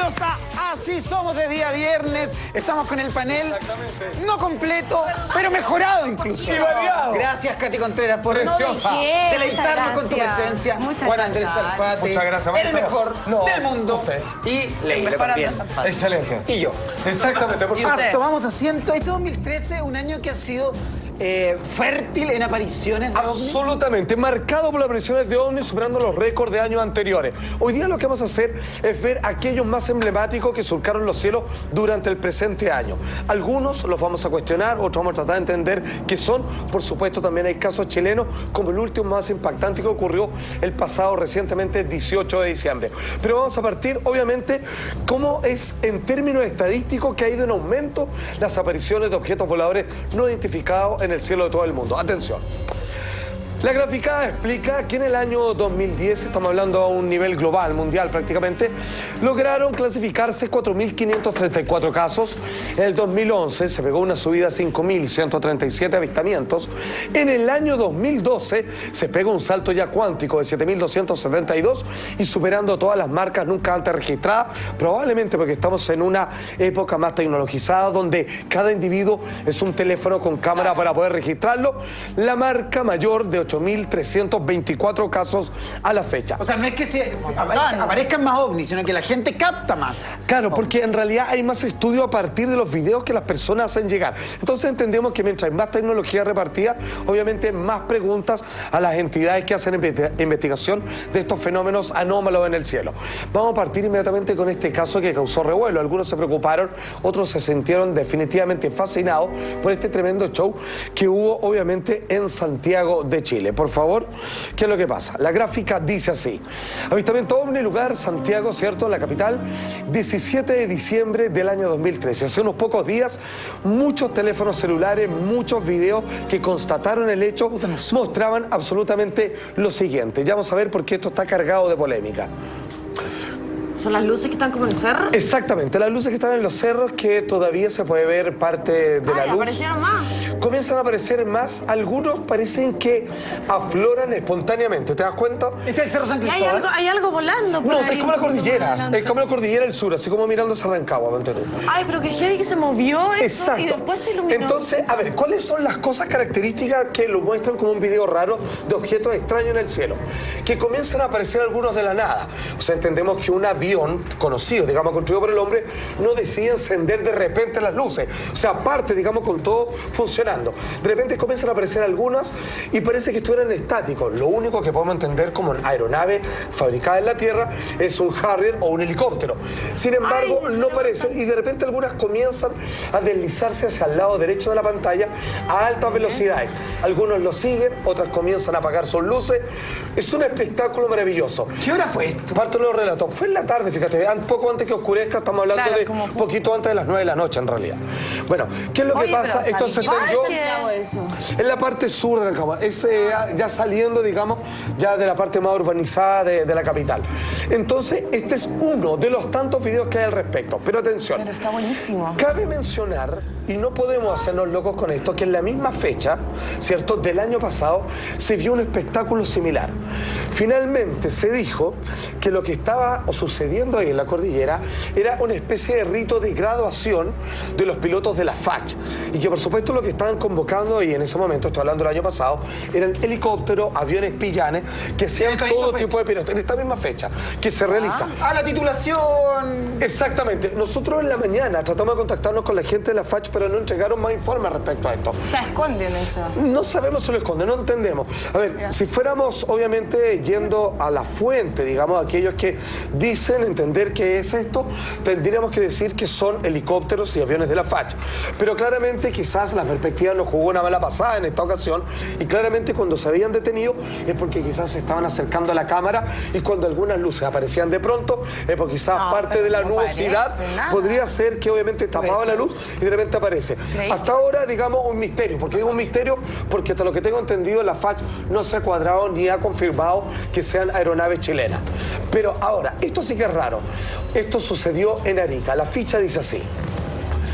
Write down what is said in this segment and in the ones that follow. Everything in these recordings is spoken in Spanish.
Bienvenidos a Así Somos de día viernes. Estamos con el panel no completo, pero mejorado incluso. Y variado. Gracias, Katy Contreras, por deleitarnos con tu presencia. Juan Andrés Zarpate. Muchas gracias, el mejor del mundo. Usted. Y Leila también. Excelente. Y yo. Exactamente. Por favor. Tomamos asiento. Este 2013, un año que ha sido fértil en apariciones de ovnis. Absolutamente, marcado por las apariciones de ovnis superando los récords de años anteriores. Hoy día lo que vamos a hacer es ver aquellos más emblemáticos que surcaron los cielos durante el presente año. Algunos los vamos a cuestionar, otros vamos a tratar de entender qué son. Por supuesto, también hay casos chilenos, como el último más impactante que ocurrió el pasado recientemente 18 de diciembre. Pero vamos a partir, obviamente, cómo es en términos estadísticos que ha ido en aumento las apariciones de objetos voladores no identificados en el cielo de todo el mundo. Atención. La graficada explica que en el año 2010, estamos hablando a un nivel global, mundial prácticamente, lograron clasificarse 4.534 casos. En el 2011 se pegó una subida a 5.137 avistamientos. En el año 2012 se pegó un salto ya cuántico de 7.272 y superando todas las marcas nunca antes registradas, probablemente porque estamos en una época más tecnologizada donde cada individuo es un teléfono con cámara para poder registrarlo. La marca mayor de 8.324 casos a la fecha. O sea, no es que aparezcan más ovnis, sino que la gente capta más. Claro, porque en realidad hay más estudios a partir de los videos que las personas hacen llegar. Entonces entendemos que mientras hay más tecnología repartida, obviamente más preguntas a las entidades que hacen investigación de estos fenómenos anómalos en el cielo. Vamos a partir inmediatamente con este caso que causó revuelo. Algunos se preocuparon, otros se sintieron definitivamente fascinados por este tremendo show que hubo obviamente en Santiago de Chile. Por favor, ¿qué es lo que pasa? La gráfica dice así: avistamiento ovni, lugar Santiago, ¿cierto? La capital, 17 de diciembre del año 2013. Hace unos pocos días, muchos teléfonos celulares, muchos videos que constataron el hecho mostraban absolutamente lo siguiente. Ya vamos a ver por qué esto está cargado de polémica. ¿Son las luces que están como en el cerro? Exactamente, las luces que están en los cerros, que todavía se puede ver parte de la luz. ¿Aparecieron más? Comienzan a aparecer más, algunos parecen que afloran espontáneamente, ¿te das cuenta? Este es el Cerro San ¿Y Cristóbal. hay algo volando por No, ahí? es como la cordillera, es como la cordillera del sur, así como mirando hacia Rancagua, Monterrey. Ay, pero que heavy que se movió eso. Exacto. Y después se iluminó. Entonces, a ver, ¿cuáles son las cosas características que lo muestran como un video raro de objetos extraños en el cielo? Que comienzan a aparecer algunos de la nada. O sea, entendemos que un avión conocido, digamos, construido por el hombre, no decide encender de repente las luces. O sea, aparte, digamos, con todo funcionando. De repente comienzan a aparecer algunas y parece que estuvieran estáticos. Lo único que podemos entender como una aeronave fabricada en la Tierra es un Harrier o un helicóptero. Sin embargo, no parecen, y de repente algunas comienzan a deslizarse hacia el lado derecho de la pantalla a altas velocidades. Algunos lo siguen, otras comienzan a apagar sus luces. Es un espectáculo maravilloso. ¿Qué hora fue esto? Parto de los relatos. Fue en la tarde, fíjate, poco antes que oscurezca, estamos hablando de un poquito antes de las 9 de la noche en realidad. Bueno, ¿qué es lo que pasa? Esto se extendió en la parte sur de Rancagua, es ya saliendo, digamos, ya de la parte más urbanizada de la capital. Entonces, este es uno de los tantos videos que hay al respecto. Pero atención. Pero está buenísimo. Cabe mencionar, y no podemos hacernos locos con esto, que en la misma fecha, ¿cierto?, del año pasado, se vio un espectáculo similar. Finalmente se dijo que lo que estaba sucediendo ahí en la cordillera era una especie de rito de graduación de los pilotos de la FACH. Y que por supuesto lo que estaban convocando, y en ese momento, estoy hablando del año pasado, eran helicópteros, aviones pillanes, que sean todo tipo de pilotos, en esta misma fecha, que se realiza. La titulación. Exactamente. Nosotros en la mañana tratamos de contactarnos con la gente de la FACH, pero no entregaron más informes respecto a esto. Se esconden esto. No sabemos si lo esconden, no entendemos. A ver, si fuéramos obviamente yendo a la fuente, digamos, aquellos que dicen entender qué es esto, tendríamos que decir que son helicópteros y aviones de la FACH. Pero claramente quizás la perspectiva nos jugó una mala pasada en esta ocasión, y claramente cuando se habían detenido es porque quizás se estaban acercando a la cámara, y cuando algunas luces aparecían de pronto es porque quizás parte de la nubosidad podría ser que obviamente tapaba la luz y de repente aparece. Hasta ahora, digamos, un misterio. ¿Por qué digo un misterio? Porque hasta lo que tengo entendido, la FACH no se ha cuadrado ni ha confirmado que sean aeronaves chilenas. Pero ahora, esto sí que es raro. Esto sucedió en Arica. La ficha dice así: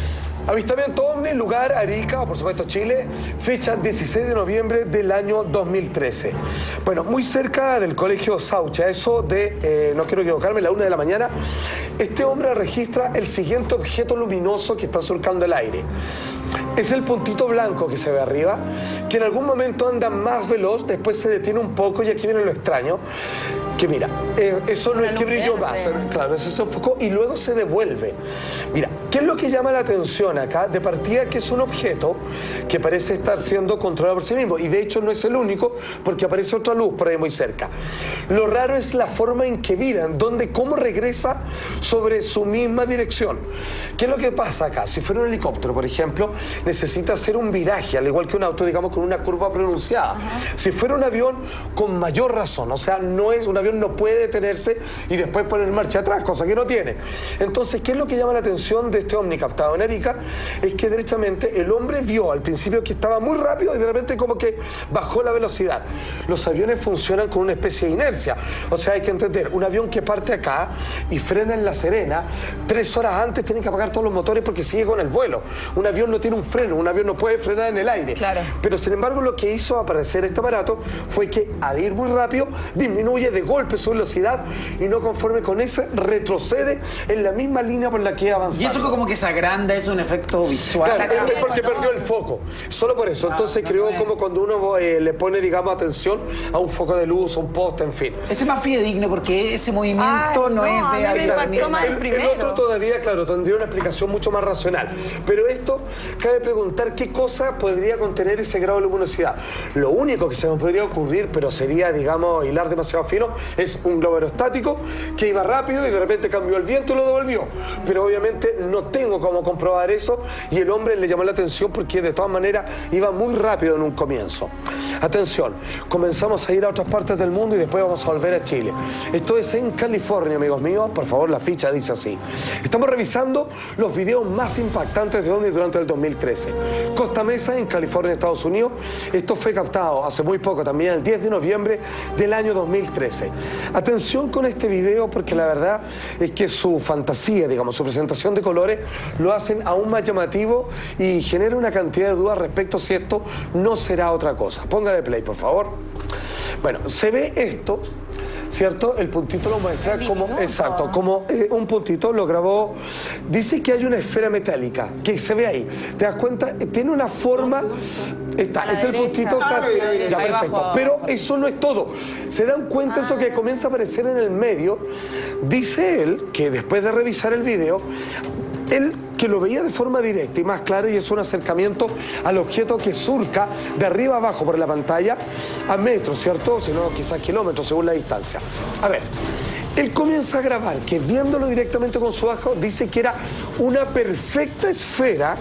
Avistamiento ovni, lugar Arica, o por supuesto Chile, fecha 16 de noviembre del año 2013. Bueno, muy cerca del colegio Saucha, eso de, no quiero equivocarme, la 1 de la mañana, este hombre registra el siguiente objeto luminoso que está surcando el aire. Es el puntito blanco que se ve arriba, que en algún momento anda más veloz, después se detiene un poco y aquí viene lo extraño, que mira, eso no es que brilló más, claro, eso se enfocó y luego se devuelve. Mira, ¿qué es lo que llama la atención acá? De partida que es un objeto que parece estar siendo controlado por sí mismo y de hecho no es el único porque aparece otra luz por ahí muy cerca. Lo raro es la forma en que vira, cómo regresa sobre su misma dirección. ¿Qué es lo que pasa acá? Si fuera un helicóptero, por ejemplo, necesita hacer un viraje, al igual que un auto, digamos, con una curva pronunciada. Si fuera un avión, con mayor razón, o sea, un avión no puede detenerse y después poner marcha atrás, cosa que no tiene. Entonces, ¿qué es lo que llama la atención de este ovni captado en Arica? Es que derechamente el hombre vio al principio que estaba muy rápido y de repente como que bajó la velocidad. Los aviones funcionan con una especie de inercia, o sea, hay que entender, un avión que parte acá y frena en La Serena, 3 horas antes tienen que apagar todos los motores porque sigue con el vuelo. Un avión no tiene un freno, un avión no puede frenar en el aire. Claro. Pero sin embargo lo que hizo aparecer este aparato fue que al ir muy rápido disminuye de golpe su velocidad y no conforme con ese retrocede en la misma línea por la que avanzó. Y eso como que se agranda, es un efecto visual. Claro, es porque perdió el foco. Solo por eso. Entonces creó como cuando uno le pone, digamos, atención a un foco de luz, a un poste, en fin. Este es más fidedigno porque ese movimiento no es de el otro todavía, claro, tendría una explicación mucho más racional. Pero esto, cabe preguntar qué cosa podría contener ese grado de luminosidad. Lo único que se me podría ocurrir, pero sería, digamos, hilar demasiado fino, es un globo aerostático que iba rápido y de repente cambió el viento y lo devolvió. Pero obviamente no tengo cómo comprobar eso y el hombre le llamó la atención porque de todas maneras iba muy rápido en un comienzo. Atención, comenzamos a ir a otras partes del mundo y después vamos a volver a Chile. Esto es en California, amigos míos. Por favor, la ficha dice así. Estamos revisando los videos más impactantes de ovnis durante el 2013. Costa Mesa, en California, Estados Unidos. Esto fue captado hace muy poco, también el 10 de noviembre del año 2013. Atención con este video porque la verdad es que su fantasía, digamos, su presentación de colores lo hacen aún más llamativo y genera una cantidad de dudas respecto a si esto no será otra cosa. Póngale play, por favor. Bueno, se ve esto, ¿cierto? El puntito lo muestra como, exacto, como un puntito lo grabó. Dice que hay una esfera metálica que se ve ahí. ¿Te das cuenta? Tiene una forma. Está, es el puntito casi. Ya, perfecto. Pero eso no es todo. ¿Se dan cuenta eso que comienza a aparecer en el medio? Dice él que después de revisar el video, él que lo veía de forma directa y más clara y es un acercamiento al objeto que surca de arriba abajo por la pantalla a metros, ¿cierto? Si no, quizás kilómetros según la distancia. A ver, él comienza a grabar que viéndolo directamente con su ojo dice que era una perfecta esfera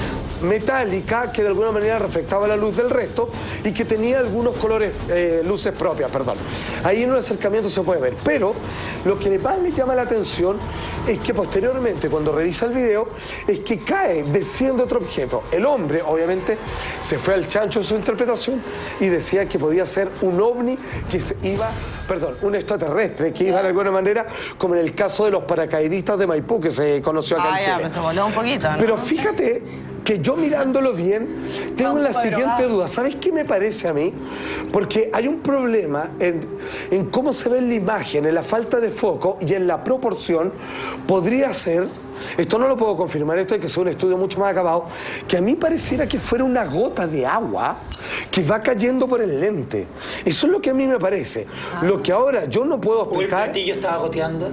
metálica que de alguna manera reflectaba la luz del resto y que tenía algunos colores, luces propias, perdón. Ahí en un acercamiento se puede ver, pero lo que más le llama la atención es que posteriormente cuando revisa el video es que cae, desciende otro objeto. El hombre obviamente se fue al chancho en su interpretación y decía que podía ser un ovni que se iba, perdón, un extraterrestre que iba de alguna manera, como en el caso de los paracaidistas de Maipú que se conoció acá en Chile. Ya, se voló un poquito, ¿no? Pero fíjate que yo mirándolo bien tengo la siguiente duda. ¿Sabes qué me parece a mí? Porque hay un problema en cómo se ve en la imagen, en la falta de foco y en la proporción. Podría ser, esto no lo puedo confirmar, esto hay que hacer un estudio mucho más acabado, que a mí pareciera que fuera una gota de agua que va cayendo por el lente. Eso es lo que a mí me parece. Lo que ahora yo no puedo explicar. ¿O el platillo estaba goteando?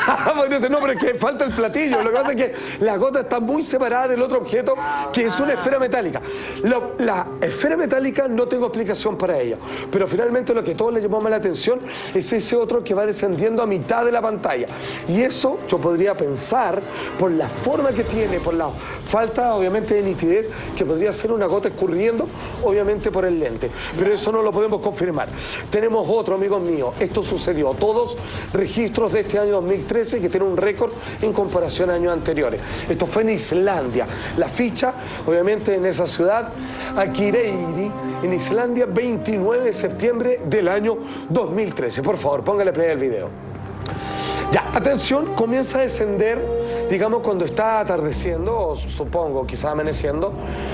No, pero es que falta el platillo. Lo que pasa es que la gota está muy separada del otro objeto, que es una esfera metálica. La esfera metálica no tengo explicación para ello. Pero finalmente lo que a todos les llamó más la atención es ese otro que va descendiendo a mitad de la pantalla. Y eso yo podría pensar, por la forma que tiene, por la falta obviamente de nitidez, que podría ser una gota escurriendo, obviamente por el lente. Pero eso no lo podemos confirmar. Tenemos otro, amigos míos. Esto sucedió. Todos registros de este año 2013 que tiene un récord en comparación a años anteriores. Esto fue en Islandia. La ficha, obviamente, en esa ciudad, Akureyri, en Islandia, 29 de septiembre del año 2013. Por favor, póngale play al video. Ya, atención, comienza a descender digamos, cuando está atardeciendo, o supongo, quizás amaneciendo,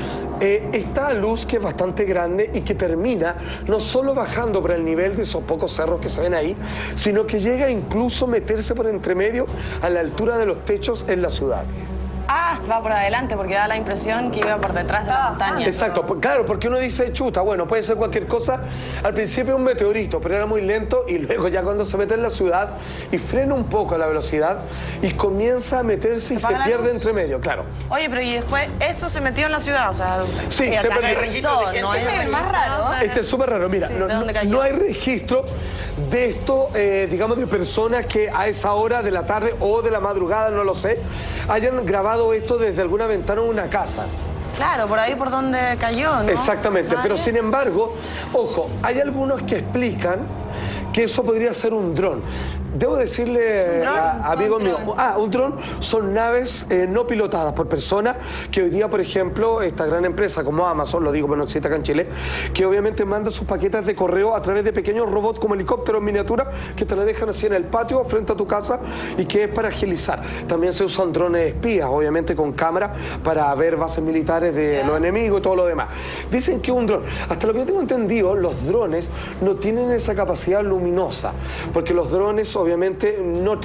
esta luz que es bastante grande y que termina no solo bajando por el nivel de esos pocos cerros que se ven ahí, sino que llega incluso a meterse por entre medio a la altura de los techos en la ciudad. Ah, va por adelante porque da la impresión que iba por detrás de la montaña. Exacto, claro, porque uno dice, chuta, bueno, puede ser cualquier cosa. Al principio un meteorito, pero era muy lento y luego ya cuando se mete en la ciudad y frena un poco la velocidad y comienza a meterse y se pierde entre medio, claro. Oye, pero y después eso se metió en la ciudad, o sea, sí, se aterrizó, ¿no? Este es el más raro. Este es súper raro, mira, no hay registro de esto, digamos, de personas que a esa hora de la tarde o de la madrugada, no lo sé, hayan grabado esto desde alguna ventana de una casa. Claro, por ahí por donde cayó, ¿no? Exactamente, pero sin embargo, ojo, hay algunos que explican que eso podría ser un dron. Debo decirle, amigo mío, un dron son naves no pilotadas por personas que hoy día, por ejemplo, esta gran empresa como Amazon, lo digo pero no existe acá en Chile, que obviamente manda sus paquetes de correo a través de pequeños robots como helicópteros en miniatura que te lo dejan así en el patio frente a tu casa y que es para agilizar. También se usan drones espías, obviamente con cámara, para ver bases militares de los enemigos y todo lo demás. Dicen que un dron, hasta lo que yo tengo entendido, los drones no tienen esa capacidad luminosa, porque los drones obviamente no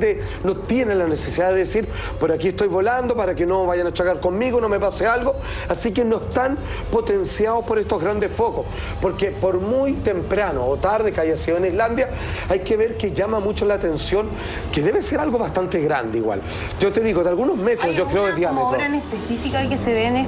tienen la necesidad de decir, por aquí estoy volando para que no vayan a chocar conmigo, no me pase algo, así que no están potenciados por estos grandes focos, porque por muy temprano o tarde que haya sido en Islandia, hay que ver que llama mucho la atención, que debe ser algo bastante grande igual. Yo te digo, de algunos metros, yo creo, de diámetro. ¿Hay alguna hora en específica que se ven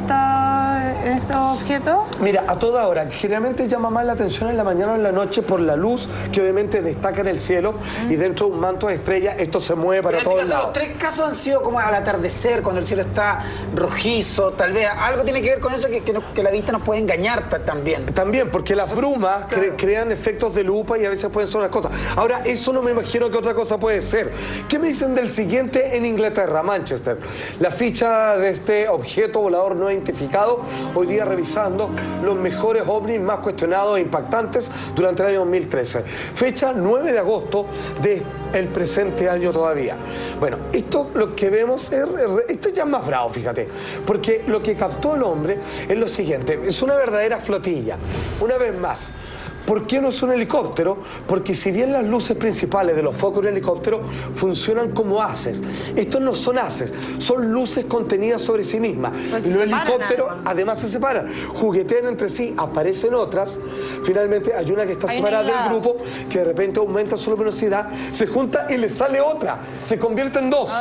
estos objetos? Mira, a toda hora. Generalmente llama más la atención en la mañana o en la noche por la luz que obviamente destaca en el cielo y dentro de un manto de estrella esto se mueve para todos lados. Los tres casos han sido como al atardecer, cuando el cielo está rojizo, tal vez. Algo tiene que ver con eso que la vista nos puede engañar también. También, porque las brumas crean efectos de lupa y a veces pueden ser unas cosas. Ahora, eso no me imagino que otra cosa puede ser. ¿Qué me dicen del siguiente en Inglaterra, Manchester? La ficha de este objeto volador no identificado, hoy día revisando los mejores ovnis más cuestionados e impactantes durante el año 2013. Fecha 9 de agosto del presente año todavía. Bueno, esto lo que vemos esto ya es más bravo, fíjate, porque lo que captó el hombre es lo siguiente, es una verdadera flotilla. Una vez más, ¿por qué no es un helicóptero? Porque si bien las luces principales de los focos de un helicóptero funcionan como haces, estos no son haces, son luces contenidas sobre sí mismas. Pues y los helicópteros además se separan, juguetean entre sí, aparecen otras, finalmente hay una que está separada del grupo, que de repente aumenta su luminosidad, se junta y le sale otra, se convierte en dos.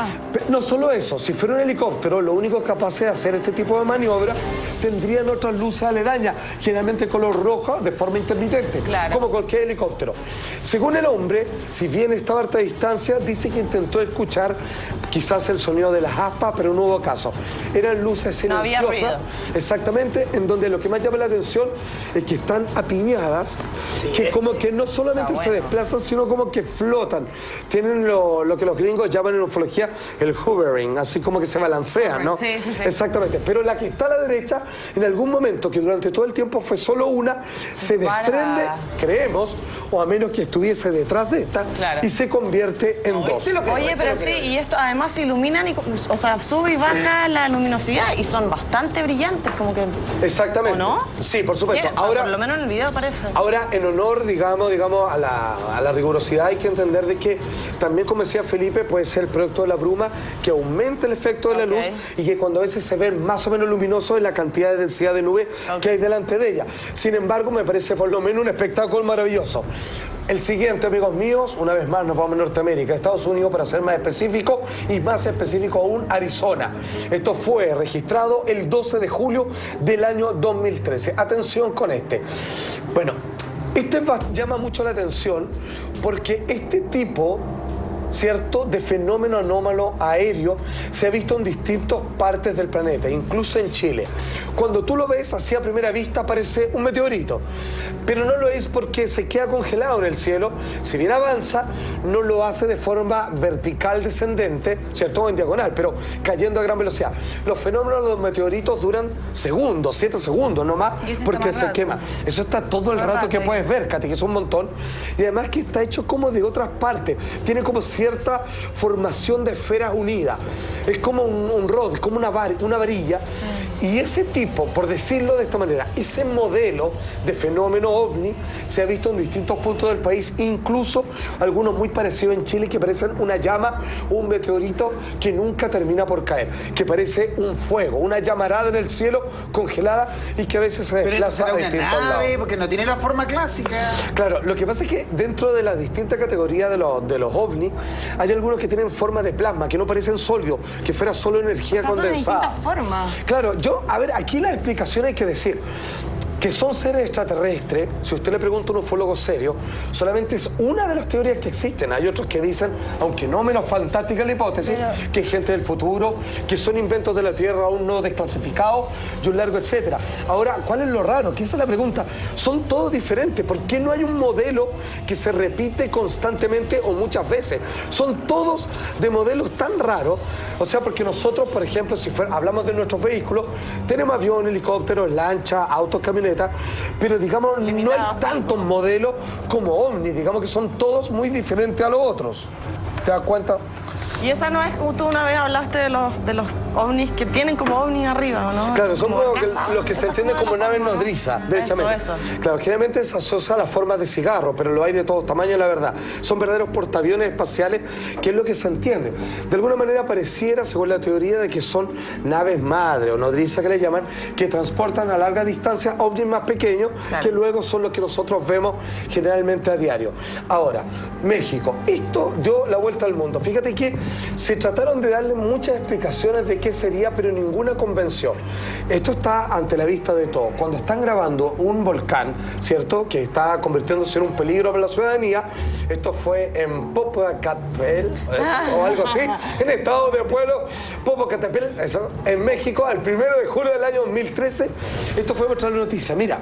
No solo eso, si fuera un helicóptero, lo único capaz de hacer este tipo de maniobra, tendrían otras luces aledañas, generalmente color rojo, de forma intermitente, como cualquier helicóptero. Según el hombre, si bien estaba a harta distancia, dice que intentó escuchar quizás el sonido de las aspas, pero no hubo caso. Eran luces silenciosas, exactamente, en donde lo que más llama la atención es que están apiñadas, que como que no solamente se desplazan, sino como que flotan. Tienen lo que los gringos llaman en ufología el hovering, así como que se balancean, ¿no? Sí. Exactamente. Pero la que está a la derecha, en algún momento, que durante todo el tiempo fue solo una, se desprende, creemos, o a menos que estuviese detrás de esta, y se convierte en dos. Oye, pero sí, y esto además se iluminan, o sea, sube y baja la luminosidad y son bastante brillantes, como que... Exactamente. ¿O no? Sí, por supuesto. Ahora, por lo menos en el video parece. Ahora, en honor, digamos a la rigurosidad, hay que entender de que también, como decía Felipe, puede ser el producto de la bruma que aumenta el efecto de la luz y que cuando a veces se ven más o menos luminosos en la cantidad de densidad de nube que hay delante de ella. Sin embargo, me parece por lo menos un espectáculo maravilloso. El siguiente, amigos míos, una vez más nos vamos a Norteamérica, Estados Unidos, para ser más específico, y más específico aún, Arizona. Esto fue registrado el 12 de julio del año 2013. Atención con este. Bueno, este llama mucho la atención porque este tipo, ¿cierto?, de fenómeno anómalo aéreo se ha visto en distintas partes del planeta, incluso en Chile. Cuando tú lo ves así a primera vista parece un meteorito, pero no lo es porque se queda congelado en el cielo. Si bien avanza, no lo hace de forma vertical descendente, ¿cierto?, en diagonal, pero cayendo a gran velocidad. Los fenómenos de los meteoritos duran segundos, 7 segundos nomás, porque se quema. Eso está todo el rato que puedes ver, Katy, que es un montón. Y además que está hecho como de otras partes. Tiene como cierta formación de esferas unidas. Es como un rod, es como una varilla. Y ese tipo, por decirlo de esta manera, ese modelo de fenómeno ovni se ha visto en distintos puntos del país, incluso algunos muy parecidos en Chile que parecen una llama, un meteorito que nunca termina por caer, que parece un fuego, una llamarada en el cielo congelada y que a veces se desplaza a distintos lados. Porque no tiene la forma clásica. Claro, lo que pasa es que dentro de las distintas categorías de los ovnis hay algunos que tienen forma de plasma, que no parecen sólidos, que fuera solo energía condensada. Son de distintas formas. Claro, a ver, aquí la explicación hay que decir que son seres extraterrestres. Si usted le pregunta a un ufólogo serio, solamente es una de las teorías que existen. Hay otros que dicen, aunque no menos fantástica la hipótesis, que es gente del futuro, que son inventos de la Tierra aún no desclasificados y un largo etcétera. Ahora, ¿cuál es lo raro? Que esa es la pregunta. Son todos diferentes. ¿Por qué no hay un modelo que se repite constantemente o muchas veces? Son todos de modelos tan raros. O sea, porque nosotros, por ejemplo, si hablamos de nuestros vehículos, tenemos aviones, helicópteros, lanchas, autos, camionetas, pero digamos no hay tantos modelos como ovnis, digamos que son todos muy diferentes a los otros. ¿Te das cuenta? Y esa no es como tú una vez hablaste de los ovnis que tienen como ovnis arriba, ¿no? Claro, son como casa, los que se entienden como naves nodrizas, derechamente. Eso. Claro, generalmente se asocia a la forma de cigarro, pero lo hay de todos tamaños, la verdad. Son verdaderos portaaviones espaciales, que es lo que se entiende. De alguna manera pareciera, según la teoría, de que son naves madre o nodrizas que le llaman, que transportan a larga distancia ovnis más pequeños, que luego son los que nosotros vemos generalmente a diario. Ahora, México. Esto dio la vuelta al mundo. Fíjate que se trataron de darle muchas explicaciones de qué sería, pero ninguna convenció. Esto está ante la vista de todos. Cuando están grabando un volcán, ¿cierto?, que está convirtiéndose en un peligro para la ciudadanía, esto fue en Popocatépetl, o algo así, en estado de pueblo, Popocatépetl, eso, en México, al 1 de julio del año 2013, esto fue nuestra noticia. Mira,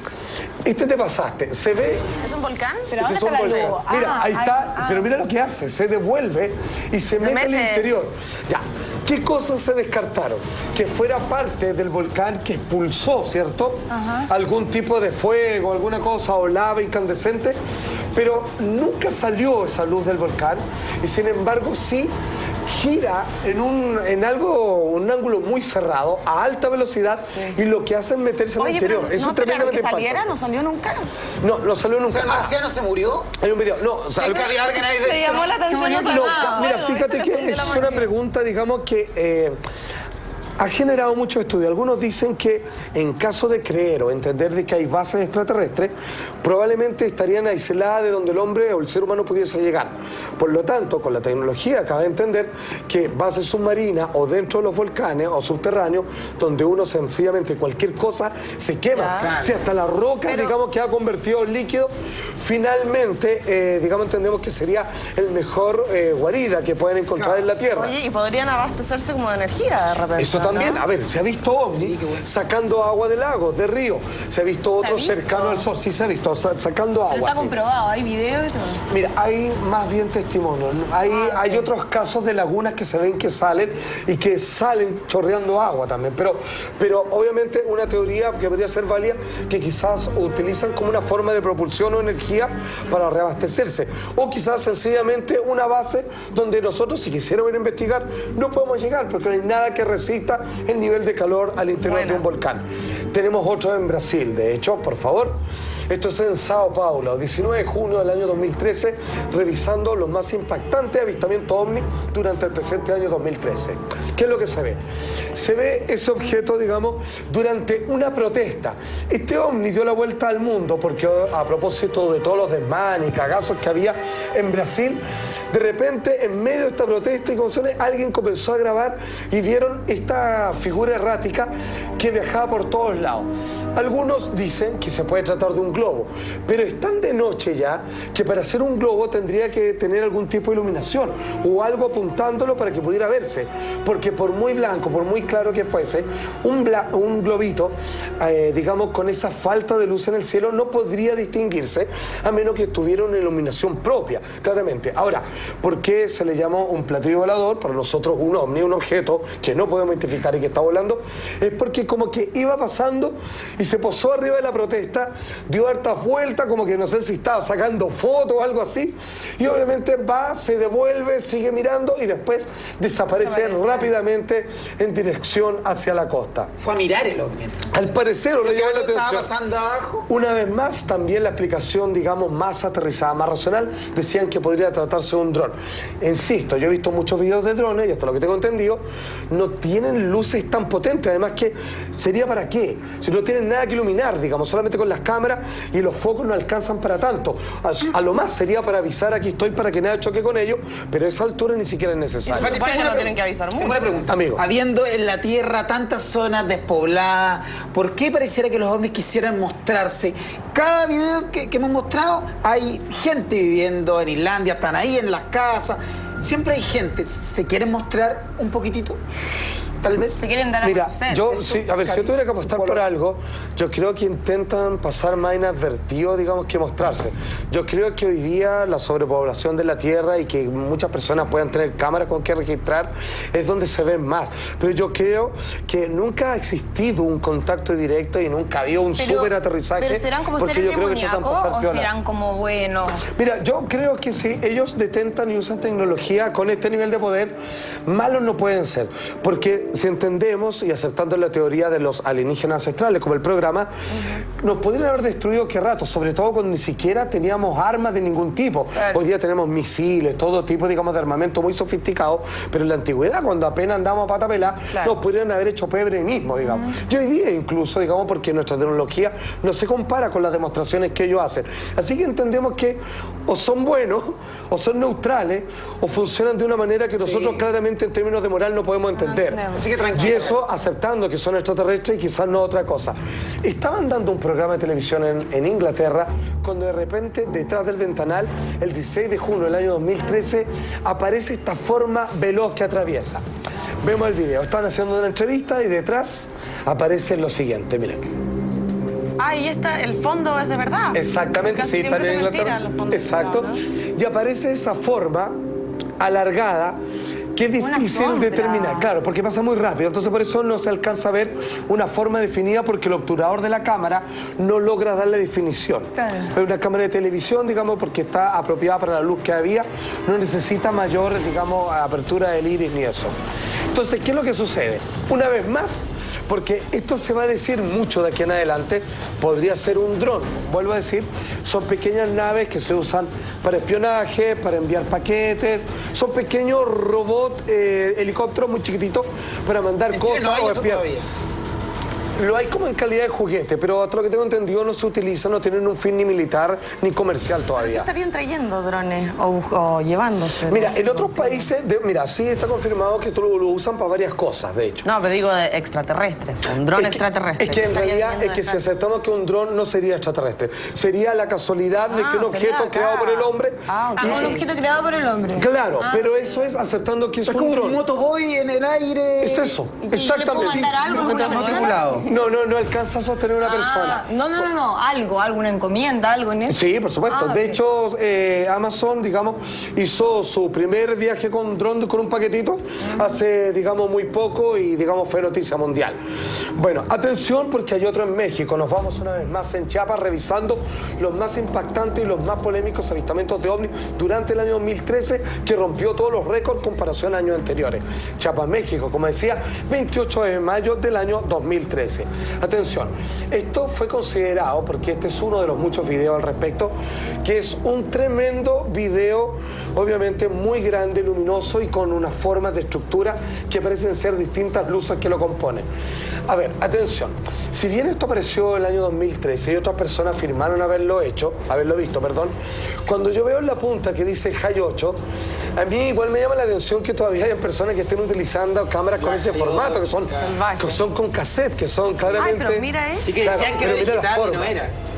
te pasaste, se ve... ¿Es un volcán? Pero Este ¿dónde es un está la volcán. luz? Mira, ahí está, pero mira lo que hace, se devuelve y se mete al interior. Ya, ¿qué cosas se descartaron? Que fuera parte del volcán que expulsó, ¿cierto? Algún tipo de fuego, alguna cosa, o lava incandescente, pero nunca salió esa luz del volcán y sin embargo sí gira en un ángulo muy cerrado, a alta velocidad, y lo que hace es meterse en el interior. Pero, Eso no, es tremendamente pero que saliera, impactante. no salió nunca. No salió nunca. O sea, ¿el marciano se murió? Hay un video. No, o sea, Había alguien ahí Me llamó la atención. no, mira, fíjate que es una pregunta, digamos, que ha generado muchos estudios. Algunos dicen que en caso de creer o entender de que hay bases extraterrestres, probablemente estarían aisladas de donde el hombre o el ser humano pudiese llegar. Por lo tanto, con la tecnología acaba de entender que bases submarinas o dentro de los volcanes o subterráneos, donde uno sencillamente cualquier cosa se quema. Claro. Si hasta la roca, digamos, que ha convertido en líquido, finalmente, digamos, entendemos que sería el mejor guarida que pueden encontrar en la Tierra. Oye, y podrían abastecerse como de energía de repente. Eso también, a ver, se ha visto ovni sacando agua de lagos, de ríos. Se ha visto otro cercano al sol, sí se ha visto, sacando Pero agua. está comprobado, hay videos y todo. Mira, hay más bien testimonios. Hay otros casos de lagunas que se ven que salen y que salen chorreando agua también. Pero obviamente una teoría que podría ser válida, que quizás utilizan como una forma de propulsión o energía para reabastecerse. O quizás sencillamente una base donde nosotros, si quisiéramos ir a investigar, no podemos llegar porque no hay nada que resista el nivel de calor al interior de un volcán. Tenemos otro en Brasil, de hecho, por favor. Esto es en Sao Paulo, 19 de junio del año 2013, revisando los más impactantes avistamientos ovni durante el presente año 2013. ¿Qué es lo que se ve? Se ve ese objeto, digamos, durante una protesta. Este ovni dio la vuelta al mundo porque, a propósito de todos los desmanes y cagazos que había en Brasil, de repente, en medio de esta protesta y conmociones, alguien comenzó a grabar y vieron esta figura errática que viajaba por todos lados. Algunos dicen que se puede tratar de un globo, pero es tan de noche ya que para hacer un globo tendría que tener algún tipo de iluminación o algo apuntándolo para que pudiera verse, porque por muy blanco, por muy claro que fuese, un globito, digamos, con esa falta de luz en el cielo no podría distinguirse a menos que tuviera una iluminación propia, claramente. Ahora, ¿por qué se le llamó un platillo volador? Para nosotros un ovni, un objeto que no podemos identificar y que está volando, es porque como que iba pasando y y se posó arriba de la protesta, dio hartas vueltas, como que no sé si estaba sacando fotos o algo así, y obviamente va, se devuelve, sigue mirando y después desaparece rápidamente en dirección hacia la costa. Fue a mirar el ovni. Al parecer, le llamó la Estaba atención. pasando abajo. Una vez más, también la explicación, digamos, más aterrizada, más racional, decían que podría tratarse de un dron. Insisto, yo he visto muchos videos de drones, y hasta lo que tengo entendido, no tienen luces tan potentes. Además que, ¿sería para qué? Si no tienen nada que iluminar, digamos, solamente con las cámaras y los focos no alcanzan para tanto. A lo más sería para avisar, aquí estoy, para que nada choque con ellos, pero a esa altura ni siquiera es necesario. Se supone que no tienen que avisar mucho. Tengo una pregunta. Amigo. Habiendo en la Tierra tantas zonas despobladas, ¿por qué pareciera que los ovnis quisieran mostrarse? Cada video que hemos mostrado hay gente viviendo en Islandia, están ahí en las casas. Siempre hay gente. ¿Se quieren mostrar un poquitito? Tal vez. Se quieren dar a Mira, conocer. yo, sí, a ver, si yo tuviera que apostar por algo, yo creo que intentan pasar más inadvertido, digamos, que mostrarse. Yo creo que hoy día la sobrepoblación de la Tierra y que muchas personas puedan tener cámaras con que registrar es donde se ven más. Pero yo creo que nunca ha existido un contacto directo y nunca ha habido un súper aterrizaje. ¿Pero serán como porque seres yo creo que tratan de demoníacos pasar o piola. serán como buenos? Mira, yo creo que si ellos detentan y usan tecnología con este nivel de poder, malos no pueden ser. Porque si entendemos y aceptando la teoría de los alienígenas ancestrales, como el programa, nos podrían haber destruido qué rato, sobre todo cuando ni siquiera teníamos armas de ningún tipo. Claro. Hoy día tenemos misiles, todo tipo, digamos, de armamento muy sofisticado, pero en la antigüedad, cuando apenas andamos a pata pelada, Claro. nos podrían haber hecho pebre ahí mismo, digamos. Y hoy día incluso, digamos, porque nuestra tecnología no se compara con las demostraciones que ellos hacen. Así que entendemos que o son buenos, o son neutrales, o funcionan de una manera que nosotros claramente en términos de moral no podemos entender. Así que tranquilo. Y eso aceptando que son extraterrestres y quizás no otra cosa. Estaban dando un programa de televisión en Inglaterra cuando de repente detrás del ventanal, el 16 de junio del año 2013, aparece esta forma veloz que atraviesa. Vemos el video. Están haciendo una entrevista y detrás aparece lo siguiente, miren. Ah, y el fondo es de verdad. Exactamente, Casi sí, siempre están en es mentira, Inglaterra. los fondos Exacto. de verdad, ¿no? Y aparece esa forma alargada que es difícil sombra. determinar, claro, porque pasa muy rápido, entonces por eso no se alcanza a ver una forma definida porque el obturador de la cámara no logra darle definición. Claro. Es una cámara de televisión, digamos, porque está apropiada para la luz que había, no necesita mayor, digamos, apertura del iris ni eso. Entonces, ¿qué es lo que sucede? Una vez más, porque esto se va a decir mucho de aquí en adelante, podría ser un dron. Vuelvo a decir, son pequeñas naves que se usan para espionaje, para enviar paquetes, son pequeños robots, helicópteros muy chiquititos para mandar cosas ¿No hay o eso espiar. todavía? Lo hay como en calidad de juguete, pero hasta lo que tengo entendido no se utiliza, no tienen un fin ni militar ni comercial ¿Qué todavía. estarían trayendo drones o llevándose? Mira, No sé, en otros no países, mira, sí está confirmado que esto lo usan para varias cosas, de hecho. No, pero digo de extraterrestre, un dron extraterrestre. Es que en Estaría realidad, viniendo es que de si acá. aceptamos que un dron no sería extraterrestre, sería la casualidad de que un sería objeto acá. creado por el hombre. Ah, ok. Un objeto creado por el hombre. Claro, pero eso es aceptando que es Es un como un dron. motoboy en el aire. Es eso, ¿Y le puedo exactamente. mandar algo a una No persona? tripulado. No alcanza a sostener una persona. No, algo, una encomienda, algo en eso. Sí, por supuesto. Ah, De ok. hecho, Amazon, digamos, hizo su primer viaje con dron con un paquetito hace, digamos, muy poco y, digamos, fue noticia mundial. Bueno, atención porque hay otro en México. Nos vamos una vez más en Chiapas revisando los más impactantes y los más polémicos avistamientos de ovnis durante el año 2013 que rompió todos los récords en comparación a años anteriores. Chiapas, México, como decía, 28 de mayo del año 2013. Atención, esto fue considerado, porque este es uno de los muchos videos al respecto, que es un tremendo video, obviamente muy grande, luminoso y con unas formas de estructura que parecen ser distintas luces que lo componen. A ver, atención, si bien esto apareció el año 2013 y otras personas afirmaron haberlo visto, cuando yo veo en la punta que dice High 8, a mí igual me llama la atención que todavía hay personas que estén utilizando cámaras con ese formato, que son con cassette, que son claramente... Ay, pero mira eso. Y que decían que pero era mira la digital y forma. no era.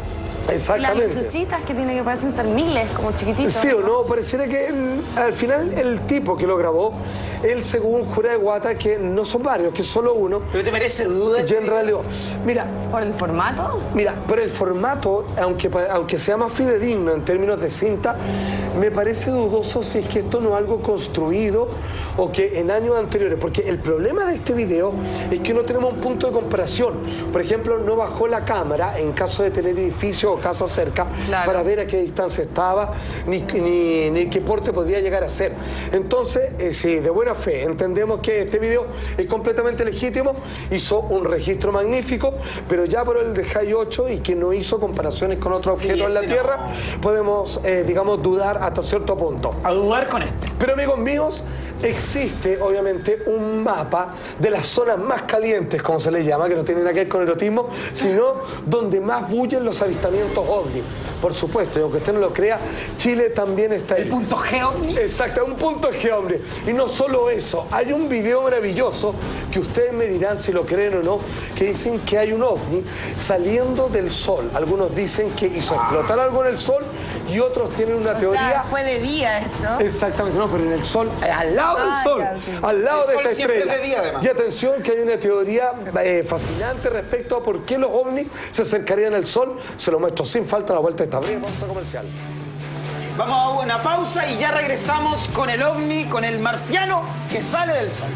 Y Exactamente. las lucecitas que tiene que parecen ser miles, como chiquititos. Sí o no, pareciera que al final el tipo que lo grabó, él según jura de guata que no son varios, que es solo uno. ¿Pero te merece duda? Y en realidad, mira, ¿Por el formato? pero el formato, aunque sea más fidedigno en términos de cinta, me parece dudoso si es que esto no es algo construido o que en años anteriores, porque el problema de este video es que no tenemos un punto de comparación. Por ejemplo, no bajó la cámara en caso de tener edificios o casas cerca para ver a qué distancia estaba, ni qué porte podría llegar a ser. Entonces, si de buena fe entendemos que este video es completamente legítimo, hizo un registro magnífico, pero ya por el de High 8 y que no hizo comparaciones con otros objetos en la Tierra, podemos, digamos, dudar hasta cierto punto. A dudar con este. Pero amigos míos, existe obviamente un mapa de las zonas más calientes, como se les llama, que no tiene nada que ver con erotismo, sino donde más bullen los avistamientos ovni. Por supuesto, y aunque usted no lo crea, Chile también está ahí. ¿El punto G ovni? Exacto, un punto G, hombre. Y no solo eso, hay un video maravilloso que ustedes me dirán si lo creen o no, que dicen que hay un ovni saliendo del sol. Algunos dicen que hizo explotar algo en el sol y otros tienen una teoría. Fue de día esto. Exactamente, no, pero en el sol, al lado del sol, claro, sí. al lado El de sol esta siempre estrella. es de día, además. Y atención que hay una teoría fascinante respecto a por qué los ovnis se acercarían al sol. Se lo muestro sin falta a la vuelta de esta breve pausa comercial. Vamos a una pausa y ya regresamos con el ovni, con el marciano que sale del sol.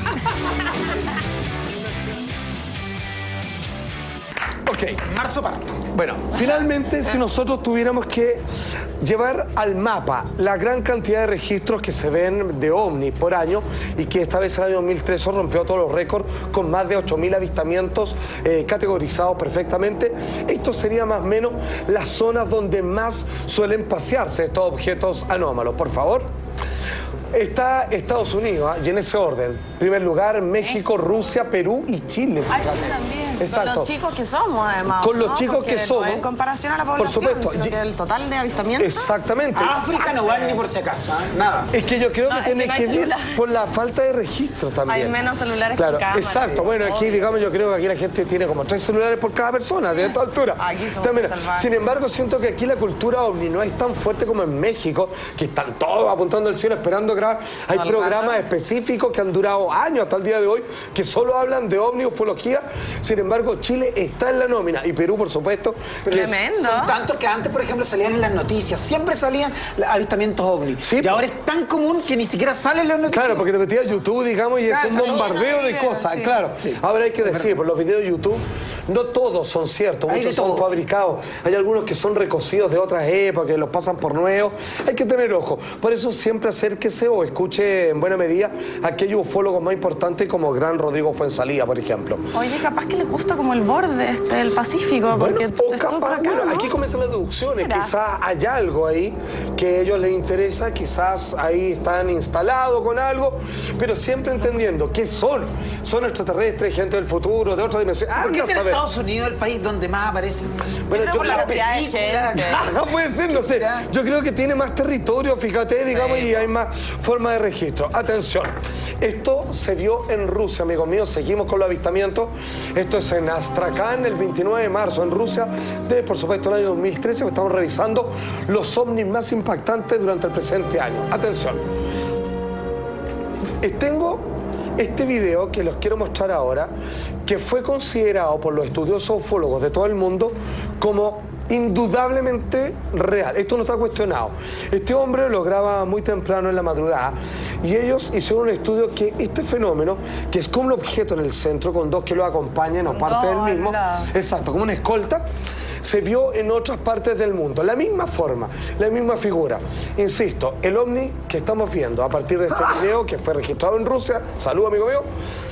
Ok. Marzo parto. Bueno, finalmente, si nosotros tuviéramos que llevar al mapa la gran cantidad de registros que se ven de ovnis por año y que esta vez en el año 2013 rompió todos los récords con más de 8.000 avistamientos categorizados perfectamente, esto sería más o menos las zonas donde más suelen pasearse estos objetos anómalos. Por favor. Está Estados Unidos, y en ese orden. En primer lugar, México, Rusia, Perú y Chile. Ay, Chile también. Exacto. Con los chicos que somos, además. Con los ¿no? chicos Porque que somos. no en comparación a la Por población, supuesto. sino que el total de avistamientos. Exactamente. África no va ni por si acaso, ¿eh? Nada. Es que yo creo No, que es tiene que no hay que ver celular. por la falta de registro también. Hay menos celulares Claro, que cámaras. exacto. Bueno, aquí Obvio. digamos, yo creo que aquí la gente tiene como 3 celulares por cada persona, de esta altura. Aquí somos También, salvajes. sin embargo, siento que aquí la cultura ovni no es tan fuerte como en México, que están todos apuntando al cielo esperando grabar. Hay Al programas rato. específicos que han durado años hasta el día de hoy, que solo hablan de ovni, ufología. Sin embargo, Chile está en la nómina y Perú, por supuesto. Que es- Tremendo. Son tantos que antes, por ejemplo, salían en las noticias. Siempre salían avistamientos ovni. Sí, y ahora es tan común que ni siquiera salen las noticias. Claro, porque te metías a YouTube, digamos, y es Claro, un está bombardeo lleno de de videos, cosas, sí. claro. Sí. Ahora hay que decir, por los videos de YouTube, no todos son ciertos, Hay muchos de son todo. fabricados. Hay algunos que son recocidos de otras épocas, que los pasan por nuevos. Hay que tener ojo. Por eso siempre acérquese o escuche en buena medida a aquellos ufólogos más importantes como Gran Rodrigo Fuenzalía, por ejemplo. Oye, capaz que les gusta como el borde del Pacífico, porque Bueno, o estuvo por capaz, acá, bueno, ¿no? aquí comienzan las deducciones. ¿Será? Quizás hay algo ahí que a ellos les interesa, quizás ahí están instalados con algo, pero siempre entendiendo que son extraterrestres, gente del futuro, de otra dimensión. ¿Por qué Anda a será saber. Estados Unidos el país donde más aparecen? Bueno, Pero yo por la creo- cantidad de gente. Ajá, puede ser, no sé. Yo creo que tiene más territorio, fíjate, digamos, y hay más forma de registro. Atención, esto se vio en Rusia, amigos míos. Seguimos con los avistamientos. Esto es en Astrakhan, el 29 de marzo, en Rusia, de, por supuesto, el año 2013, que estamos revisando los ovnis más impactantes durante el presente año. Atención. Tengo este video que los quiero mostrar ahora, que fue considerado por los estudiosos ufólogos de todo el mundo como indudablemente real. Esto no está cuestionado. Este hombre lo graba muy temprano en la madrugada y ellos hicieron un estudio que este fenómeno, que es como un objeto en el centro con dos que lo acompañan o parte del mismo, exacto, como una escolta, se vio en otras partes del mundo. La misma forma, la misma figura. Insisto, el ovni que estamos viendo a partir de este video que fue registrado en Rusia, salud amigo mío,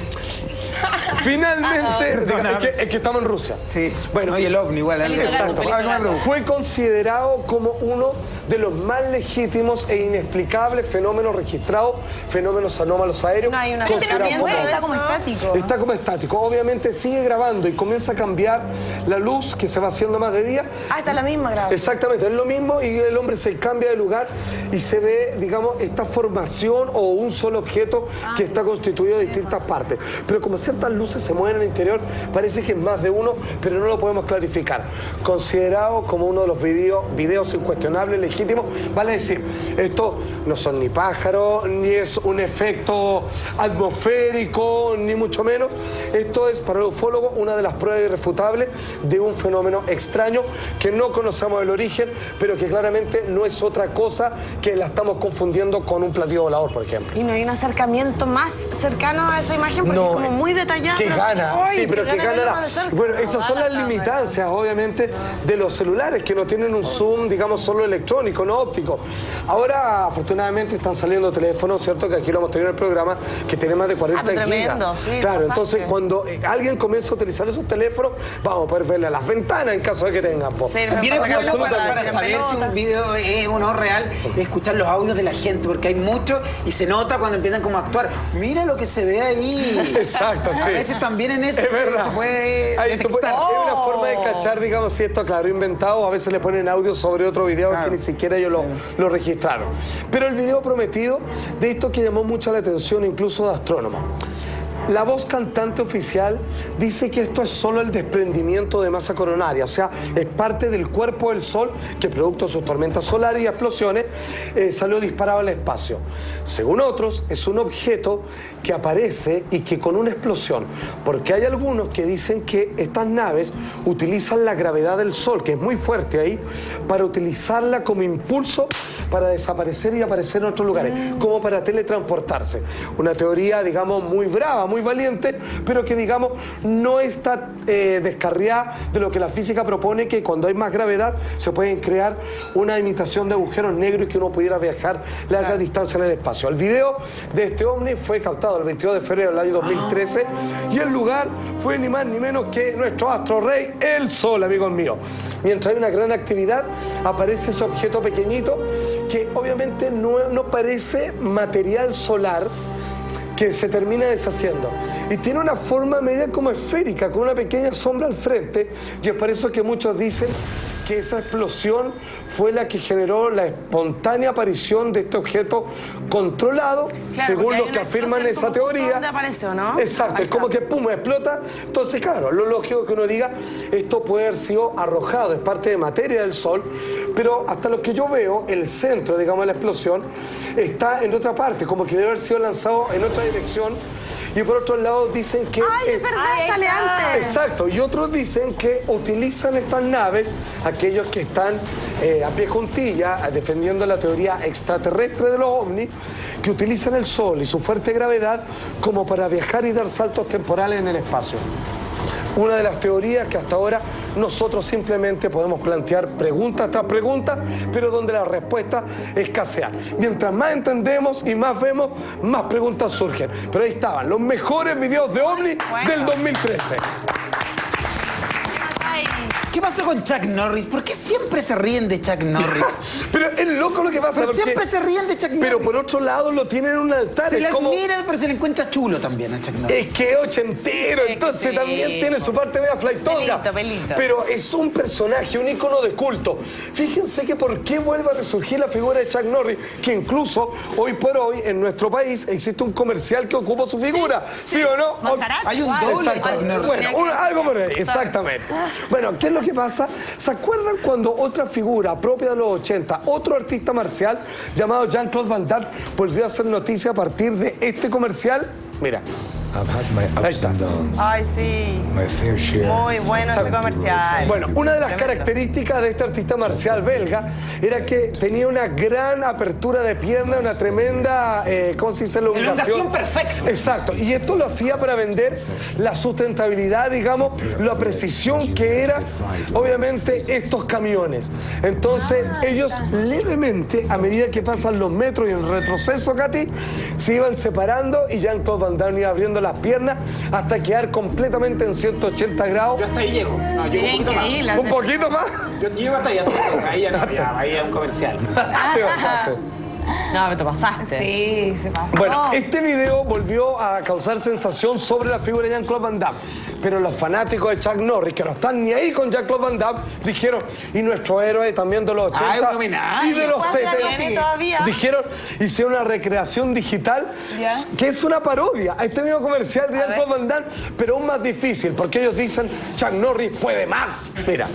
finalmente, es que estamos en Rusia. Sí. Bueno, No, y el ovni igual. exacto. Fue considerado como uno de los más legítimos e inexplicables fenómenos registrados, fenómenos anómalos aéreos. No hay una considerados como Está ovnis. como estático. Está como estático. Obviamente sigue grabando y comienza a cambiar la luz que se va haciendo más de día. Ah, está la misma grabación. Exactamente, es lo mismo y el hombre se cambia de lugar y se ve, digamos, esta formación o un solo objeto que está constituido de distintas partes. Pero como ciertas luces luces se mueven en el interior, parece que es más de uno, pero no lo podemos clarificar. Considerado como uno de los videos incuestionables, legítimos, vale decir, esto no son ni pájaros, ni es un efecto atmosférico, ni mucho menos. Esto es, para el ufólogo, una de las pruebas irrefutables de un fenómeno extraño que no conocemos el origen, pero que claramente no es otra cosa que la estamos confundiendo con un platillo volador, por ejemplo. Y no hay un acercamiento más cercano a esa imagen porque es como muy detallado. Que gana, sí, pero que gana. Bueno, esas son las limitancias, obviamente, de los celulares, que no tienen un zoom, digamos, solo electrónico, no óptico. Ahora, afortunadamente, están saliendo teléfonos, ¿cierto? Que aquí lo hemos tenido en el programa, que tiene más de 40 tremendo, gigas. sí, claro, lo entonces, saque. cuando alguien comienza a utilizar esos teléfonos, vamos a poder verle a las ventanas en caso de que tengan. Sí, También es bueno absolutamente. para saber si un video es o no real, escuchar los audios de la gente, porque hay muchos y se nota cuando empiezan como a actuar. Mira lo que se ve ahí. Exacto, sí. A veces también en eso Es se verdad. puede Ahí tú detectar. es una forma de cachar, digamos, si esto, claro, inventado, a veces le ponen audio sobre otro video Claro. que ni siquiera ellos lo registraron. Pero el video prometido, de esto que llamó mucho la atención incluso de astrónomos. La voz cantante oficial dice que esto es solo el desprendimiento de masa coronaria, o sea, es parte del cuerpo del Sol que, producto de sus tormentas solares y explosiones, salió disparado al espacio. Según otros, es un objeto que aparece y que con una explosión, porque hay algunos que dicen que estas naves utilizan la gravedad del Sol, que es muy fuerte ahí, para utilizarla como impulso para desaparecer y aparecer en otros lugares, como para teletransportarse. Una teoría, digamos, muy brava, muy valiente, pero que, digamos, no está descarriada de lo que la física propone, que cuando hay más gravedad se pueden crear una imitación de agujeros negros y que uno pudiera viajar largas distancias en el espacio. El video de este ovni fue captado el 22 de febrero del año 2013 y el lugar fue ni más ni menos que nuestro astro rey, el Sol, amigos míos. Mientras hay una gran actividad, aparece ese objeto pequeñito que obviamente no parece material solar, que se termina deshaciendo. Y tiene una forma media como esférica, con una pequeña sombra al frente, y es por eso que muchos dicen que esa explosión fue la que generó la espontánea aparición de este objeto controlado, Claro, según porque hay los que una afirman explosión esa como justo teoría. donde apareció, ¿no? Exacto, Ahí es como está. que pum, explota. Entonces, claro, lo lógico que uno diga, esto puede haber sido arrojado, es parte de materia del Sol, pero hasta lo que yo veo, el centro, digamos, de la explosión, está en otra parte, como que debe haber sido lanzado en otra dirección. Y por otro lado dicen que... ¡Ay, es verdad! Ahí Sale está. antes. Exacto, y otros dicen que utilizan estas naves, aquellos que están a pie juntilla, defendiendo la teoría extraterrestre de los ovnis, que utilizan el Sol y su fuerte gravedad como para viajar y dar saltos temporales en el espacio. Una de las teorías que hasta ahora nosotros simplemente podemos plantear pregunta tras pregunta, pero donde la respuesta escasea. Mientras más entendemos y más vemos, más preguntas surgen. Pero ahí estaban los mejores videos de ovni del 2013. Ay, ¿Qué pasó con Chuck Norris? ¿Por qué siempre se ríen de Chuck Norris? Pero es loco lo que pasa. Pero porque- siempre se ríen de Chuck Norris. Pero por otro lado lo tienen en un altar. Se Es le como... admira, pero se le encuentra chulo también a Chuck Norris. Es que es ochentero, Es que entonces sí, también tiene su parte media flightonga. Pelito. Pero es un personaje, un ícono de culto. Fíjense que por qué vuelve a resurgir la figura de Chuck Norris, que incluso hoy por hoy en nuestro país existe un comercial que ocupa su figura. ¿Sí, o no? Mascarado. Hay un doble de Exacto. Chuck Norris. Bueno, algo por ahí, exactamente. Bueno, ¿qué es lo que pasa? ¿Se acuerdan cuando otra figura propia de los 80, otro artista marcial llamado Jean-Claude Van Damme, volvió a hacer noticia a partir de este comercial? Mira. I've had my Ahí ups está. and downs, ay, sí. my fair share. Muy bueno ese comercial. Bueno, una de las Tremendo. características de este artista marcial belga era que tenía una gran apertura de pierna, una tremenda, ¿cómo se dice? Elongación perfecta. Exacto, y esto lo hacía para vender la sustentabilidad, digamos, la precisión que era, obviamente, estos camiones. Entonces, ellos levemente, a medida que pasan los metros y el retroceso, Katy, se iban separando y Jean-Claude Van Damme iba abriendo las piernas hasta quedar completamente en 180 grados. Yo hasta ahí llego. No, llego Era un poquito más. increíble. Un poquito más. Yo llego hasta allá. Ahí ya no, ya, ahí es un comercial. Te bajaste. No, pero te pasaste. Sí, se pasó. Bueno, este video volvió a causar sensación sobre la figura de Jean-Claude Van Damme. Pero los fanáticos de Chuck Norris, que no están ni ahí con Jean-Claude Van Damme, dijeron, y nuestro héroe también de los 80 un homenaje. y de los ¿Cuánto la 70, tiene todavía? dijeron, hicieron una recreación digital, ¿Ya? que es una parodia a este mismo comercial de Jean-Claude Van Damme, pero aún más difícil, porque ellos dicen, Chuck Norris puede más. Mira.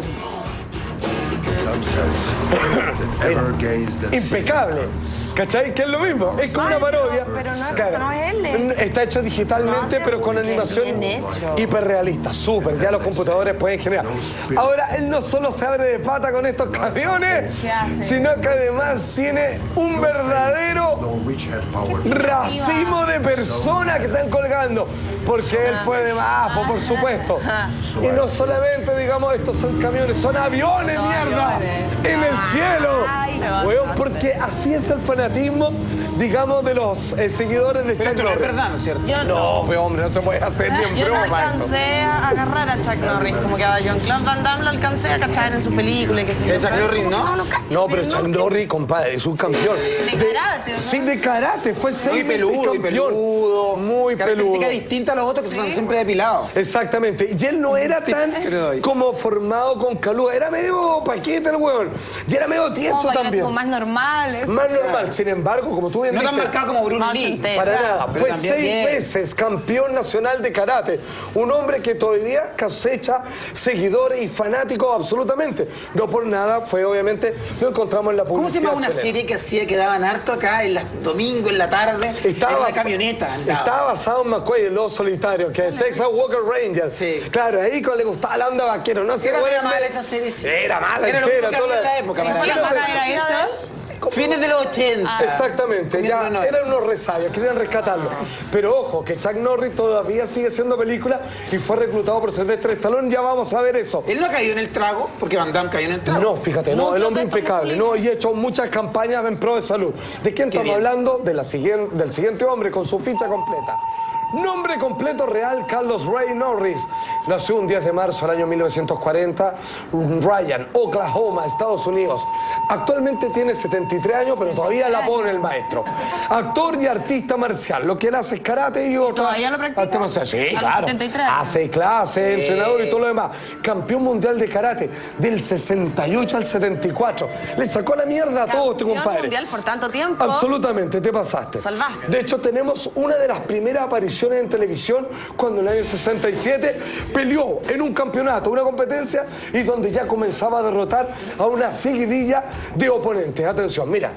Some says that ever gaze that sees Impecable, comes. ¿cachai? Que es lo mismo, es como una parodia. pero no- Claro. no es él. Está hecho digitalmente, No, pero con bien animación hecho. hiperrealista, súper, ya los computadores pueden generar. Ahora, él no solo se abre de pata con estos camiones, ¿Qué hace? sino que además tiene un verdadero No rich head power. racimo de personas que están colgando, porque él puede más, pues, por supuesto. Y no solamente, digamos, estos son camiones, son aviones, mierda, en el cielo. Weón, porque así es el fanatismo, digamos, de los seguidores de Pero Chuck esto no es Norris. verdad, ¿no es cierto? Yo No, pero hombre, no se puede hacer ni en Yo no broma esto. alcancé a agarrar a Chuck Norris, como que a Jean-Claude Van Damme lo alcancé a cachar en su película y que se ¿Y a Chuck Norris no? lo cacho, No, pero Chuck Norris, compadre, es un campeón. De karate, ¿no? Sí, de karate, fue 6 Muy veces peludo, campeón. Muy peludo. Característica distinta a los otros que son siempre depilados. Exactamente. Y él no era tan ¿Qué le doy? como formado con caluga. Era medio paquete el hueón. Y era medio tieso Como bailar también. como más normal. eso. Más normal. Sin embargo, como tú bien No tan dices, marcado como Bruno Más Lee. ochentero. para nada. Pero Fue también 6 bien. veces campeón nacional de karate. Un hombre que todavía cosecha seguidores y fanáticos absolutamente. No por nada, fue obviamente, lo encontramos en la publicidad. ¿Cómo se llama una chilena. serie que hacía que daban harto acá en los domingos, en la tarde? Estaba en una bas- camioneta. andaba. Estaba basado en McQuaid, el lobo solitario, que es Texas Walker Ranger. Sí. Claro, ahí con le gustaba la onda vaquero. No sé, Era bueno, media mala esa serie, sí. Era mala Era lo entera, único que había en la época. ¿Y para cuál mí. es la cadera ahí de él? Fines de los 80. Exactamente, ya Comienzo de los eran unos resabios, querían rescatarlo. Pero ojo, que Chuck Norris todavía sigue haciendo películas y fue reclutado por Sylvester Stallone, ya vamos a ver eso. Él no ha caído en el trago, porque Van Damme cayó en el trago. No, fíjate, no, el Muchos hombre de estos impecable, no, y ha hecho muchas campañas en pro de salud. ¿De quién estamos bien. hablando? Del siguiente hombre con su ficha completa. Nombre completo real, Carlos Ray Norris. Nació un 10 de marzo del año 1940, Ryan, Oklahoma, Estados Unidos. Actualmente tiene 73 años, pero todavía la pone el maestro. Actor y artista marcial. Lo que él hace es karate y otra. ¿Todavía lo practica? arte marcial. Sí, A los claro. 73 años. Hace clases, entrenador y todo lo demás. Campeón mundial de karate del 68 al 74. Le sacó la mierda a todo este Campeón compadre. mundial por tanto tiempo. Absolutamente, te pasaste. Salvaste. De hecho, tenemos una de las primeras apariciones en televisión cuando en el año 67 peleó en un campeonato, una competencia, y donde ya comenzaba a derrotar a una seguidilla de oponentes. Atención, mira.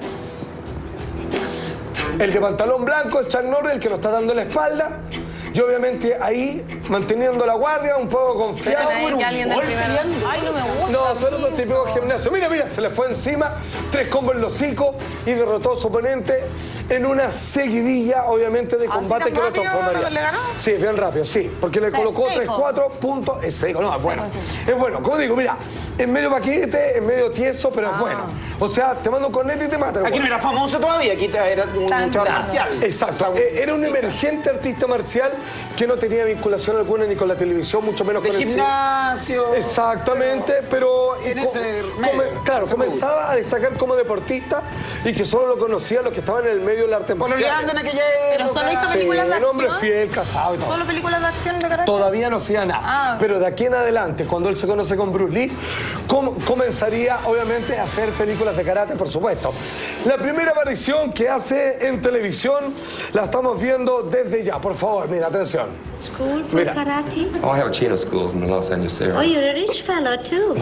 El de pantalón blanco es Chuck Norris, el que nos está dando la espalda. Y obviamente ahí, manteniendo la guardia, un poco confiado. Ahí que alguien del primer... Ay, no me gusta. No, son los típicos gimnasios. Mira, mira, se le fue encima, 3 combos en los hocico y derrotó a su oponente en una seguidilla, obviamente, de ¿Así combate tan que lo rápido transformaría. le ganó? Sí, bien rápido, sí, porque le colocó seco. 3-4 puntos. Es seco, no, es bueno. Es bueno, como digo, mira, es medio paquete, es medio tieso, pero es bueno. O sea, te mando un cornete y te mata. Aquí no era famoso todavía, aquí era un Tan chaval claro. marcial. Exacto, era un emergente artista marcial que no tenía vinculación alguna ni con la televisión, mucho menos De con el cine. gimnasio. Exactamente, pero En ese medio, claro, ese comenzaba a destacar como deportista y que solo lo conocían los que estaban en el medio del arte marcial. Pololeando en aquella Pero época. solo hizo Sí, películas de el hombre acción. fiel, casado y todo. ¿Solo películas de acción de karate? Todavía no hacía nada. Ah. Pero de aquí en adelante, cuando él se conoce con Bruce Lee, comenzaría obviamente a hacer películas de karate, por supuesto. La primera aparición que hace en televisión la estamos viendo desde ya. Por favor, mira, atención. School for Mira. karate? Oh, I have Chino schools in the Los Angeles area. Oh, you're a rich fellow, too.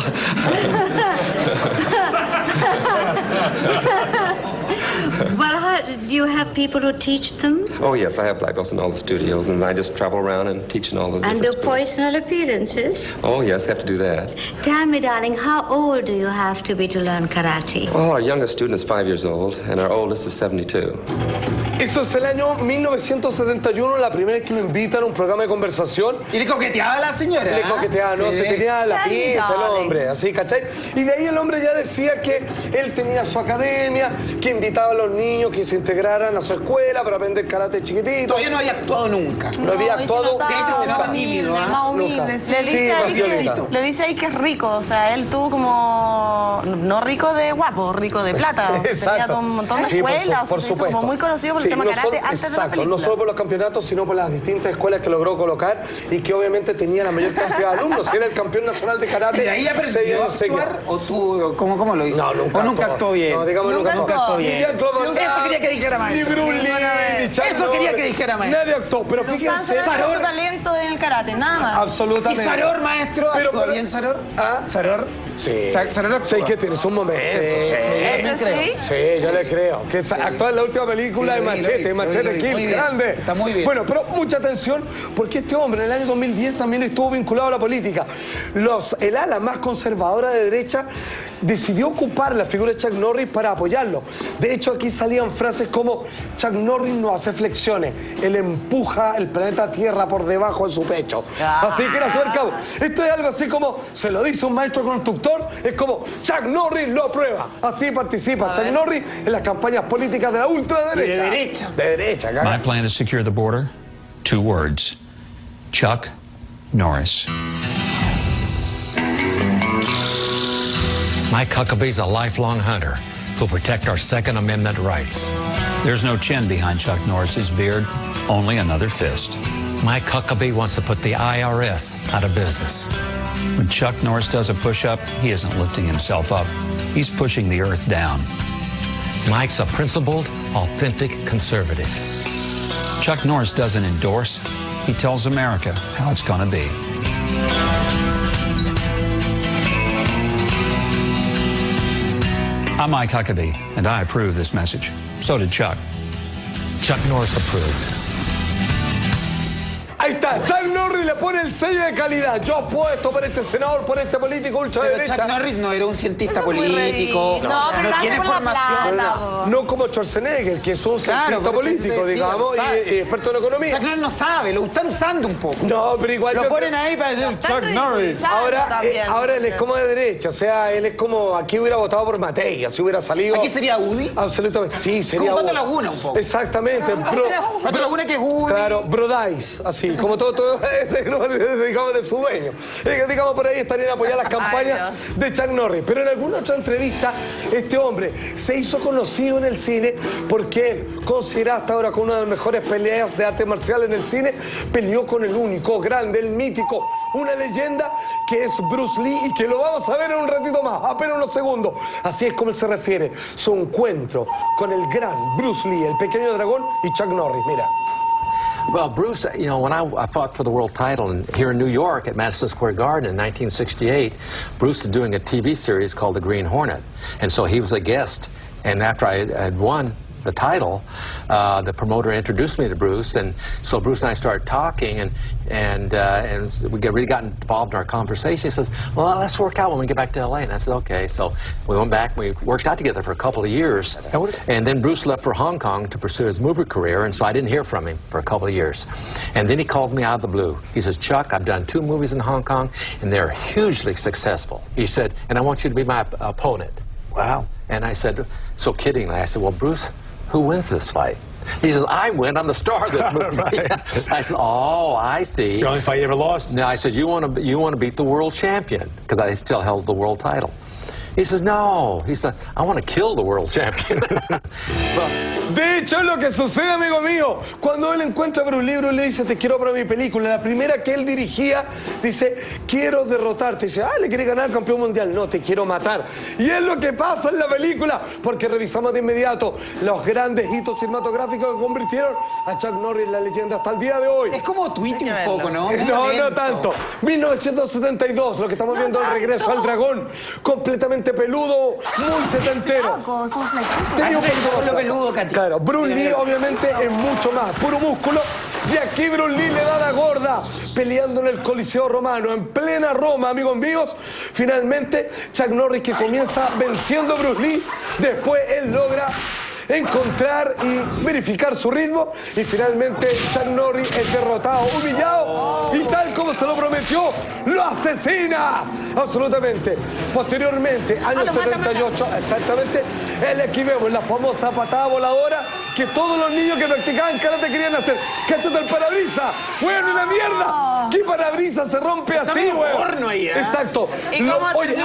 Well, do you have people who teach them? Oh, yes, I have black belts in all the studios, and I just travel around and teach in all the And do different schools. personal appearances? Oh, yes, have to do that. Tell me, darling, how old do you have to be to learn karate? Well, our youngest student is 5 years old, and our oldest is 72. Eso es el año 1971, la primera vez que lo invitan a un programa de conversación. Y le coqueteaba a la señora. Le coqueteaba, no, Sí. se tenía la Ay, pinta el dale. hombre, así, ¿cachai? Y de ahí el hombre ya decía que él tenía su academia, que invitaba a los niños, que se se integraran a su escuela para aprender karate chiquitito. Todavía no había actuado nunca. No había actuado. De hecho, se nota tímido, ¿ah? Más humilde, sí. Le dice ahí que es rico, o sea, él tuvo como, no rico de guapo, rico de plata. Tenía todo un montón de escuelas, por se hizo supuesto. como muy conocido por el tema karate antes de la película. No solo por los campeonatos, sino por las distintas escuelas que logró colocar y que obviamente tenía la mayor cantidad de alumnos. Si era el campeón nacional de karate. ¿Y ahí aprendió a actuar? ¿O tú, cómo lo hizo? No, nunca. ¿O nunca actuó bien? No, digamos nunca actuó bien. Eso quería que dijera maestro. Ni Bruce Lee, ni Chuck Eso quería Norris. que dijera maestro. Nadie actuó, pero fíjense. Saror, su talento en el karate, nada más. Absolutamente. ¿Y Saror, maestro? ¿Actúa bien Saror? ¿Ah? ¿Saror? Sí. ¿Saror actúa? Sí, que tienes un momento. ¿Ese sí? Sí, yo le creo. Que actuó en la última película de Machete, Machete Kills, grande. Está muy bien. Bueno, pero mucha atención, porque este hombre en el año 2010 también estuvo vinculado a la política. El ala más conservadora de derecha decidió ocupar la figura de Chuck Norris para apoyarlo. De hecho, aquí salían frases como: Chuck Norris no hace flexiones, él empuja el planeta Tierra por debajo de su pecho. Así que era súper cabo. Esto es algo así como, se lo dice un maestro constructor, es como Chuck Norris lo aprueba. Así participa Chuck Norris en las campañas políticas de la ultraderecha. De derecha. De derecha, cara. My plan to secure the border, 2 words: Chuck Norris. Mike Huckabee's a lifelong hunter who'll protect our Second Amendment rights. There's no chin behind Chuck Norris's beard, only another fist. Mike Huckabee wants to put the IRS out of business. When Chuck Norris does a push-up, he isn't lifting himself up. He's pushing the earth down. Mike's a principled, authentic conservative. Chuck Norris doesn't endorse, he tells America how it's gonna be. I'm Mike Huckabee, and I approve this message. So did Chuck. Chuck Norris approved. Ahí está, Chuck Norris le pone el sello de calidad. Yo apuesto por este senador, por este político Pero ultraderecha. Chuck Norris no era un cientista Eso es muy político. ridículo. No, pero tiene por la formación. plata, No como Schwarzenegger, que es un cientista pero político, te decía, digamos, sabe. y experto en economía. Chuck Norris no sabe, lo están usando un poco. No, pero igual Lo ponen ahí para decir Están Chuck Norris. ridiculizando Ahora, también. ahora él es como de derecha, o sea, él es como, aquí hubiera votado por Matei, así hubiera salido. ¿Aquí sería Woody? Absolutamente, sí, sería. Como Pato Woody. Laguna un poco. Exactamente. Pato Laguna que es Woody. Claro, Brodais, así, como todo ese grupo, digamos, de su dueño. Digamos, por ahí estarían apoyando las campañas de Chuck Norris. Pero en alguna otra entrevista, este hombre se hizo conocido en el cine porque él, considerado hasta ahora como una de las mejores peleas de arte marcial en el cine, peleó con el único, grande, el mítico, una leyenda que es Bruce Lee y que lo vamos a ver en un ratito más, apenas unos segundos. Así es como él se refiere, su encuentro con el gran Bruce Lee, el pequeño dragón, y Chuck Norris. Mira. Well, Bruce, you know, when I fought for the world title here in New York at Madison Square Garden in 1968, Bruce was doing a TV series called The Green Hornet. And so he was a guest. And after I had won the title, the promoter introduced me to Bruce, and so Bruce and I started talking, and we really got involved in our conversation. He says, well, let's work out when we get back to LA. And I said, okay. So we went back, we worked out together for a couple of years, and then Bruce left for Hong Kong to pursue his movie career, and so I didn't hear from him for a couple of years. And then he calls me out of the blue. He says, Chuck, I've done 2 movies in Hong Kong, and they're hugely successful. He said, and I want you to be my opponent. Wow. And I said, so kiddingly, I said, well, Bruce, who wins this fight? He says, I win. I'm the star of this movie. I said, oh, I see. It's the only fight you ever lost. No, I said, you want to beat the world champion, because I still held the world title. He says, no. He said, I want to kill the world champion. De hecho, es lo que sucede, amigo mío. Cuando él encuentra a Bruce Lee dice, te quiero para mi película. La primera que él dirigía, dice, quiero derrotarte. Dice, le quiere ganar campeón mundial. No, te quiero matar. Y es lo que pasa en la película, porque revisamos de inmediato los grandes hitos cinematográficos que convirtieron a Chuck Norris en la leyenda hasta el día de hoy. Es como Tweety un poco, ¿no? No, no tanto. 1972, lo que estamos viendo, el regreso al dragón, completamente peludo, muy setentero. Tenía un personaje peludo, Katy. Claro, Bruce Lee obviamente es mucho más, puro músculo. Y aquí Bruce Lee le da la gorda, peleando en el Coliseo Romano, en plena Roma, amigos míos. Finalmente, Chuck Norris, que comienza venciendo a Bruce Lee, después él logra encontrar y verificar su ritmo. Y finalmente Chuck Norris es derrotado, humillado, y tal como se lo prometió, lo asesina. Absolutamente. Posteriormente, año 78, exactamente, el aquí vemos la famosa patada voladora que todos los niños que practicaban karate querían hacer. ¡Cáchate el parabrisas! ¡Weón, una mierda! ¿Qué parabrisas se rompe así, weón? Exacto. Oye,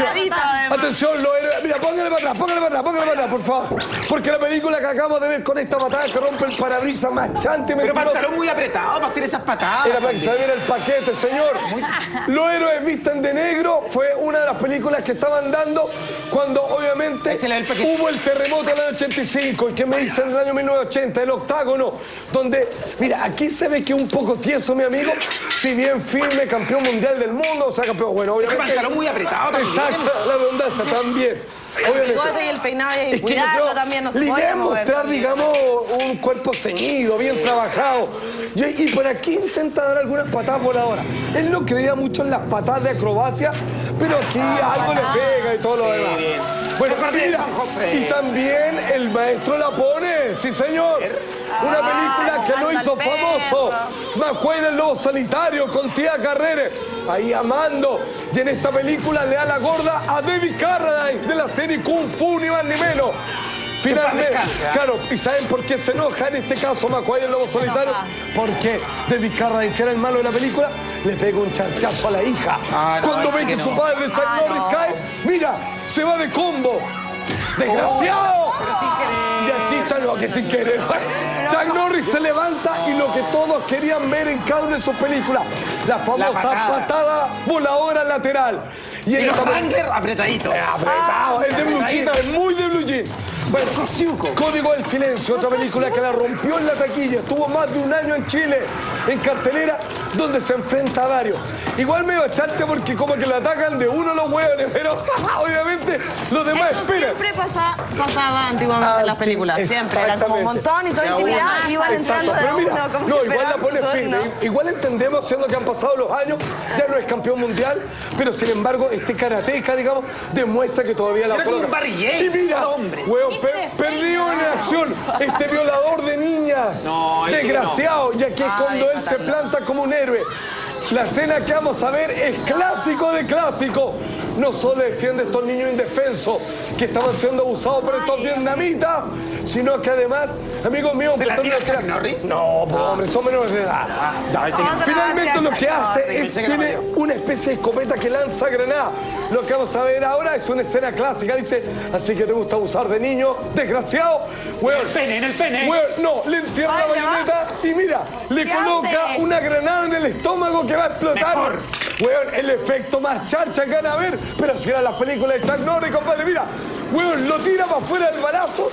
atención, los héroes. Mira, póngale para atrás, por favor. Porque la película que acabamos de ver con esta patada que rompe el parabrisas más chante. Pero pantalón muy apretado para hacer esas patadas. Era para que se viera el paquete, señor. Los héroes visten de negro fue una de las películas que estaban dando cuando obviamente hubo el terremoto del año 85. ¿Y qué me dicen del año 1980? El octágono, donde, mira, aquí se ve que un poco tieso, mi amigo, si bien firme, campeón mundial del mundo, o sea, campeón, bueno, obviamente. El pantalón muy apretado también. Exacto, la redundancia también. El bigote y el peinado y cuidarlo también no se puede mover. mostrar, digamos, un cuerpo ceñido, bien trabajado. Y por aquí intenta dar algunas patadas voladoras. Él no creía mucho en las patadas de acrobacia, pero aquí algo le pega y todo lo demás. Bueno, mira, y también el maestro la pone, sí señor. Una película que lo hizo famoso. McQuaid del Lobo Solitario con Tia Carrere. Ahí amando. Y en esta película le da la gorda a David Carradine de la serie Kung Fu, ni más ni menos. Finalmente, claro, ¿y saben por qué se enoja en este caso McQuaid el Lobo Solitario? Porque David Carradine, que era el malo de la película, le pega un charchazo a la hija. Cuando ve que su padre, Chuck Norris, cae, mira, se va de combo. ¡Desgraciado! Pero sin querer. Y aquí Chuck, que sin querer. Chuck Norris se levanta y lo que todos querían ver en cada una de sus películas, la famosa patada voladora lateral. Y los Wrangler apretaditos. Apretado, es de Blue Jean, es muy de Blue Jean. Bueno, Código del Silencio, otra película que la rompió en la taquilla, estuvo más de un año en Chile, en cartelera, donde se enfrenta a varios. Igual medio charcha porque como que le atacan de uno los hueones, pero obviamente los demás esperan. Siempre pasaba antiguamente en las películas, siempre, eran como un montón y toda intimidad, iban entrando de uno, como no, igual la pone firme, igual entendemos, siendo que han pasado los años, ya no es campeón mundial, pero sin embargo, este karateca, digamos, demuestra que todavía la coloca. Y mira, hueón, perdido en acción, este violador de niñas, desgraciado, ya que es cuando él se planta como un héroe. La escena que vamos a ver es clásico de clásico. No solo defiende a estos niños indefensos que estaban siendo abusados por estos vietnamitas, sino que además, amigos míos, ¿se la tira Chuck Norris? No, pues, hombre, son menores de edad. Finalmente lo que hace es tiene una especie de escopeta que lanza granada. Lo que vamos a ver ahora es una escena clásica. Dice, así que te gusta abusar de niños, desgraciado. Weón, en el pene. Weón, no, le entierra la bayoneta y mira, le coloca una granada en el estómago que va a explotar. Weón, el efecto más charcha que van a ver, pero si eran las películas de Chuck Norris, compadre, mira, weón, lo tira para afuera del balazo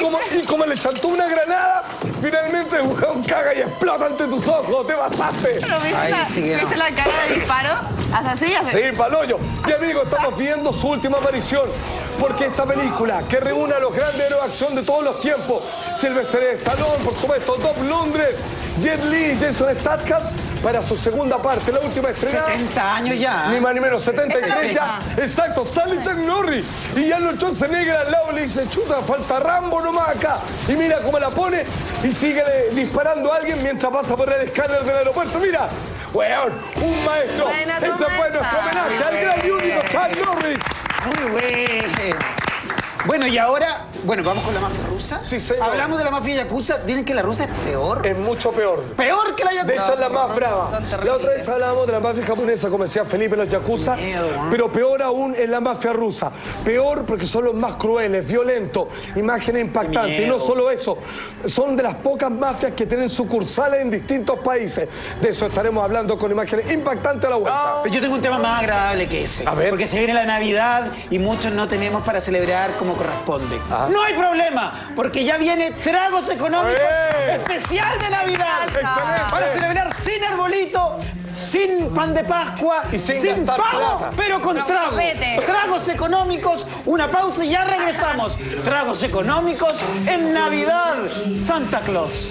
y como le chantó una granada, finalmente, weón, caga y explota ante tus ojos, te pasaste. Pero ¿viste la cara de disparo? ¿Así? Sí, palollo. Y amigos, estamos viendo su última aparición, porque esta película, que reúne a los grandes héroes de acción de todos los tiempos, Sylvester Stallone, por supuesto, Dolph Lundgren, Jet Li, Jason Statham, para su segunda parte, la última estrenada. 70 años ya. Ni más ni menos, 73 ya. Exacto, sale Chuck Norris y Arnold Schwarzenegger al lado le dice, chuta, falta Rambo nomás acá. Y mira cómo la pone y sigue disparando a alguien mientras pasa por el escáner del aeropuerto. Mira, weón, un maestro. Ese fue nuestro homenaje al gran y único Chuck Norris. Muy bueno. Bueno, y ahora, vamos con la mafia rusa. Sí, señor. Hablamos de la mafia yakuza. Dicen que la rusa es peor. Es mucho peor. Peor que la yakuza. De hecho, es la más brava. La otra vez hablábamos de la mafia japonesa, como decía Felipe, los yakuza. Pero peor aún es la mafia rusa. Peor porque son los más crueles, violentos, imágenes impactantes. Y no solo eso, son de las pocas mafias que tienen sucursales en distintos países. De eso estaremos hablando con imágenes impactantes a la vuelta. Pero yo tengo un tema más agradable que ese. A ver. Porque se viene la Navidad y muchos no tenemos para celebrar como corresponde. No hay problema, porque ya viene Tragos Económicos especial de Navidad. Excelente. Para celebrar sin arbolito, sin pan de Pascua, y sin pavo, plata, pero con trago. Tragos Económicos, una pausa y ya regresamos. Tragos Económicos en Navidad, Santa Claus.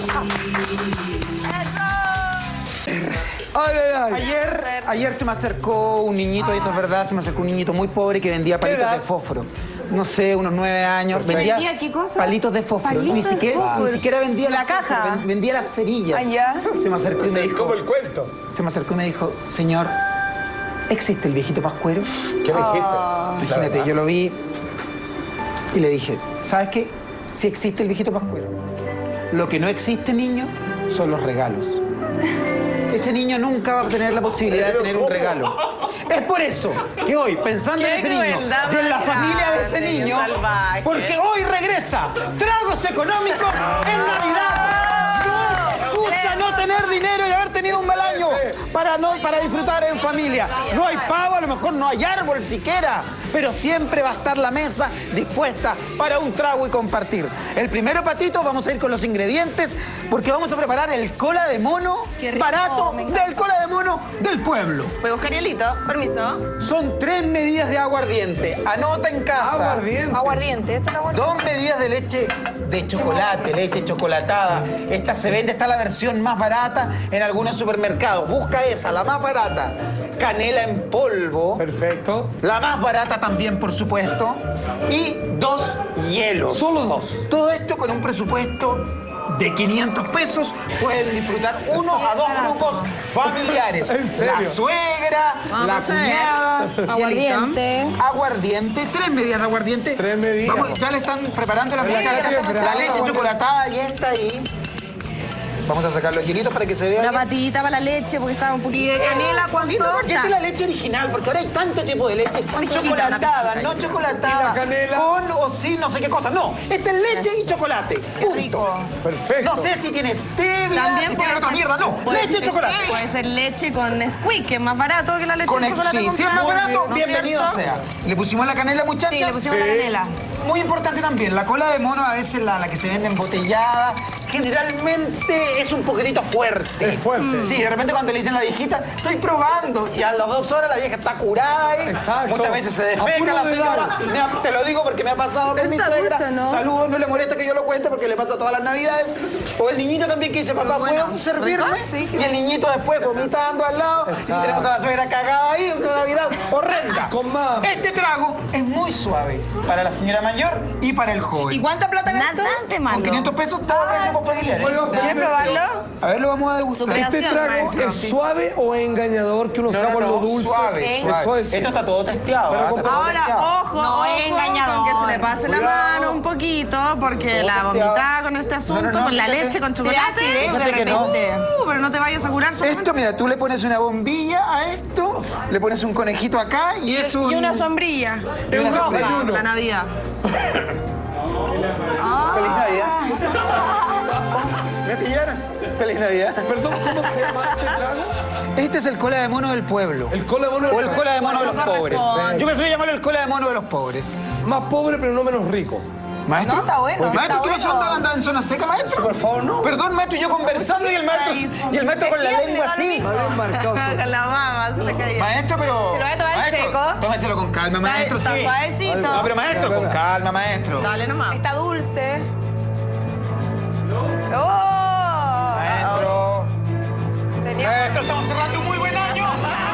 Ayer se me acercó un niñito, esto es verdad, se me acercó un niñito muy pobre que vendía palitos de fósforo. no sé, unos 9 años. ¿Vendía qué cosa? Palitos de fósforo. Ni siquiera vendía la caja. Vendía las cerillas. Ya. Se me acercó y me dijo... Como el cuento. Se me acercó y me dijo, señor, ¿existe el viejito pascuero? ¿Qué me dijiste? Imagínate, yo lo vi y le dije, ¿sabes qué? Sí existe el viejito pascuero. Lo que no existe, niño, son los regalos. Ese niño nunca va a tener la posibilidad de tener un regalo. Es por eso que hoy, pensando en ese niño y en la familia de ese niño, porque hoy regresa Tragos Económicos en Navidad. No es excusa no tener dinero y haber tenido un mal año para disfrutar en familia. No hay pavo, a lo mejor no hay árbol siquiera, pero siempre va a estar la mesa dispuesta para un trago y compartir. El primero, Patito, vamos a ir con los ingredientes porque vamos a preparar el cola de mono barato del cola de mono del pueblo. Voy a buscar hielito, permiso. Son 3 medidas de aguardiente. Anota en casa. Aguardiente, esto es aguardiente. 2 medidas de leche de chocolate, leche chocolatada. Esta se vende, está la versión más barata en algunos supermercados. Busca esa, la más barata. Canela en polvo. Perfecto. La más barata también, por supuesto. Y 2 hielos. Solo 2. Todo esto con un presupuesto de 500 pesos. Pueden disfrutar 1 a 2 grupos familiares. ¿En serio? La suegra, la cuñada. Aguardiente. 3 medidas de aguardiente. 3 medidas. Vamos, ya le están preparando la leche chocolatada y está ahí. Vamos a sacar los hielitos para que se vea Una bien. patita para la leche porque estaba un poquito de canela, ¿cuánto? Esta es la leche original, porque ahora hay tanto tipo de leche chocolatada, no chocolatada, ¿Y la canela? con o sin no sé qué cosa. No, esta es leche y chocolate. Punto. Perfecto. No sé si tiene stevia, También si puede tiene otra ser- mierda. No, puede leche y ser- chocolate. Puede ser leche con Nesquik, que es más barato que la leche Con de chocolate. sí, si es más comprada. barato, ¿No es bienvenido cierto? sea. Le pusimos la canela, muchachas. Sí, le pusimos la canela. Muy importante también, la cola de mono a veces la que se vende embotellada, generalmente es un poquitito fuerte. Es fuerte. Sí, de repente cuando le dicen a la viejita, estoy probando, y a las 2 horas la vieja está curada ahí. Exacto. Muchas veces se A despeca puro la de señora. dar. Te lo digo porque me ha pasado con mi Está suegra. dulce, ¿no? Saludos, no le molesta que yo lo cuente porque le pasa todas las navidades. O el niñito también que dice, papá, ¿puedo servirme? ¿Rico? Sí, Y el niñito después vomitando al lado. Y tenemos a la suegra cagada ahí, una Navidad horrenda. Con más. Este trago es muy suave para la señora mayor y para el joven. ¿Y cuánta plata gastó? Nada de malo. Con 500 pesos todos los grupos familiares. ¿Quieres probarlo? A ver, lo vamos a degustar. ¿Este trago maestro. es suave o engañador que uno sabe por lo dulce? suave, Es suave. suave. Esto está todo testeado. Pero ¿ah? con- Está todo Ahora, testeado. ojo, No, ojo, es engañador. con que se le pase la Cuidado. mano un poquito, porque Todo la testeado. vomitada con este asunto, No, con la fíjate. leche, con Te chocolate. hace de Fíjate que no. repente. Pero no te vayas a curar solamente. Esto, mira, tú le pones una bombilla a esto, le pones un conejito acá y es un... Y una sombrilla. Y una roja sombrilla. para la Navidad. Feliz Navidad. ¿Me pillaron? Feliz Navidad. Perdón, ¿cómo se llama este trago? Este es el cola de mono del pueblo. El cola de mono O el cola de mono de los No pobres. corresponde. Yo prefiero llamarlo el cola de mono de los pobres. Más pobre, pero no menos rico. Maestro. No, está bueno, Maestro, está ¿qué pasó? bueno. ¿Anda en zona seca, maestro? Por favor, no. Perdón, maestro, yo conversando y el maestro con la lengua así. Me habían marcado. Con la mama se le caía. Maestro, pero... Pero voy a tomar maestro, seco. tómeselo con calma, maestro, Está sí. suavecito. No, pero maestro, con calma, maestro. Dale nomás. Está dulce. ¡Oh! Maestro. Maestro, estamos cerrando un muy buen año.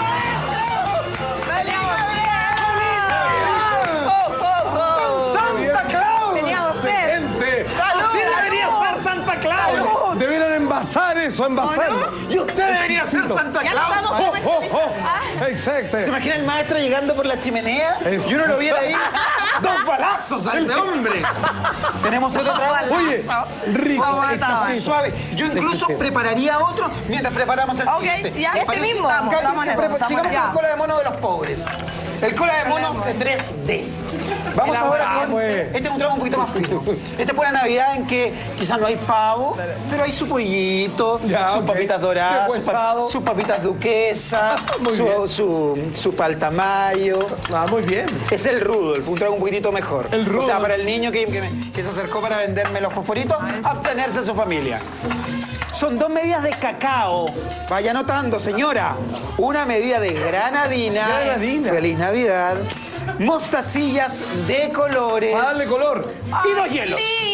¡Santa Claus! Teníamos sed. Gente, ¡Así debería ser Santa Claus! debieran envasar eso, envasarlo. Y usted debería ser Santa Claus. Oh, oh, oh. Exacto. ¿Te imaginas el maestro llegando por la chimenea Es- y uno lo viera ahí? ¡Dos balazos a ese hombre! Tenemos otro trago. Oye, rico. Muy suave. Yo incluso prepararía otro mientras preparamos el Ok, siguiente. ya, ¿Les este parece? mismo. Cambio, Estamos en eso, estamos sigamos en con eso. el cola de mono de los pobres. El cola de mono de 3D. Vamos ahora con... pues. Este es un trago un poquito más fino. Este es por la Navidad en que quizás no hay pavo, pero hay su pollito, Ya, sus ok. papitas doradas, Deshuesado. sus papitas duquesa, Muy bien. su paltamayo. Ah, muy bien. Es el Rudolf, un trago un poquitito mejor. El O sea, Rudolf. para el niño que se acercó para venderme los fosforitos, abstenerse de su familia. Son 2 medidas de cacao. Vaya notando, señora. Una medida de granadina. Granadina. Feliz Navidad. Mostacillas de colores. Para darle color. Y 2 hielos.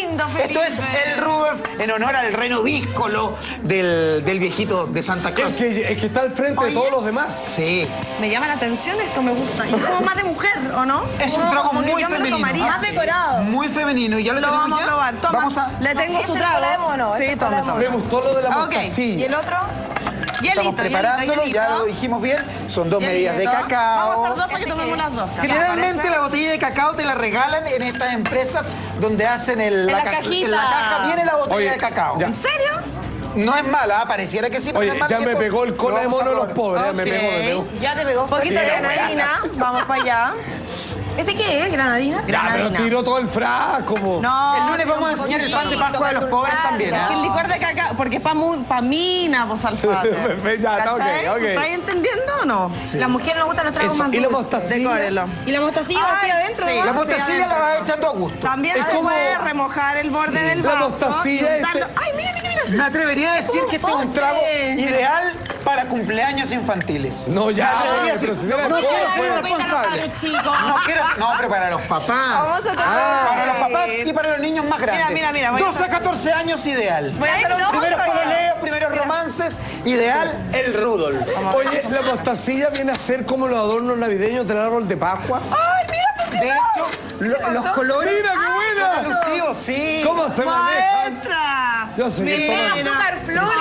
lindo, Felipe. Esto es el Rudolf en honor al reno díscolo del viejito de Santa Claus. Es que está al frente de todos los demás. Sí. Me llama la atención esto, me gusta. Y es como más de mujer, ¿o no? Es un trago Como que muy yo me lo femenino. tomaría. Más decorado. Muy femenino. ¿Y ya lo tenemos vamos ya? a probar. Toma. Vamos a... Le tengo su ¿Ese trago. lo podemos o no? Sí, ¿Ese toma, podemos? toma. Me gustó lo de la Ok. mostacilla. ¿Y el otro? Ya Estamos listo, preparándolo, ya lo dijimos bien. Son 2 medidas de cacao. Vamos a hacer dos para que tomemos las dos. Generalmente la botella de cacao te la regalan en estas empresas donde hacen la cajita. En la caja viene la botella Oye, de cacao. ya. ¿En serio? No es mala, pareciera que sí, pero Oye, no es mala. ya y me esto pegó el cola lo de vamos a mono de los probar. pobres. Me pegó. Ya te pegó. Un poquito de granadina. Vamos para allá. ¿Este qué es? ¿Granadina? Ya, pero Granadina. tiró todo el frasco. mo. No, El lunes sí, vamos a un enseñar el pan de poquito, Pascua de los pobres también, Es que el ¿ah? licor de cacao, porque es para mina, vos alfate. Ya, está ¿Cachai? ok. ¿Estás entendiendo o no? Las mujeres nos gustan los tragos Eso, más ¿y la dulces. mostacilla? Decórelo. ¿Y la mostacilla va así adentro? sí. ¿no? La mostacilla la vas echando a gusto. También Es se como- puede remojar el borde del La vaso. mostacilla y untarlo. este- Ay, mira. Me atrevería a decir que este es un trago ideal para cumpleaños infantiles. No, ya. Me atrevería a pero decir, si era no alcohol, quiero ser pues. responsable. chicos. No, pero para los papás. Vamos a tomar. Para los papás y para los niños más grandes. Mira, voy a 12 a 14 años, ideal. Voy a hacer un Primeros pololeos, primeros romances, ideal, el Rudolf. Oye, la mostacilla viene a ser como los adornos navideños del árbol de Pascua. ¡Ay, mira, De hecho, los colores ¡Mira, qué buena! son alusivos, sí. ¿Cómo se manejan? ¡Maestra! Yo sé que Mira, toman- Azúcar, flores.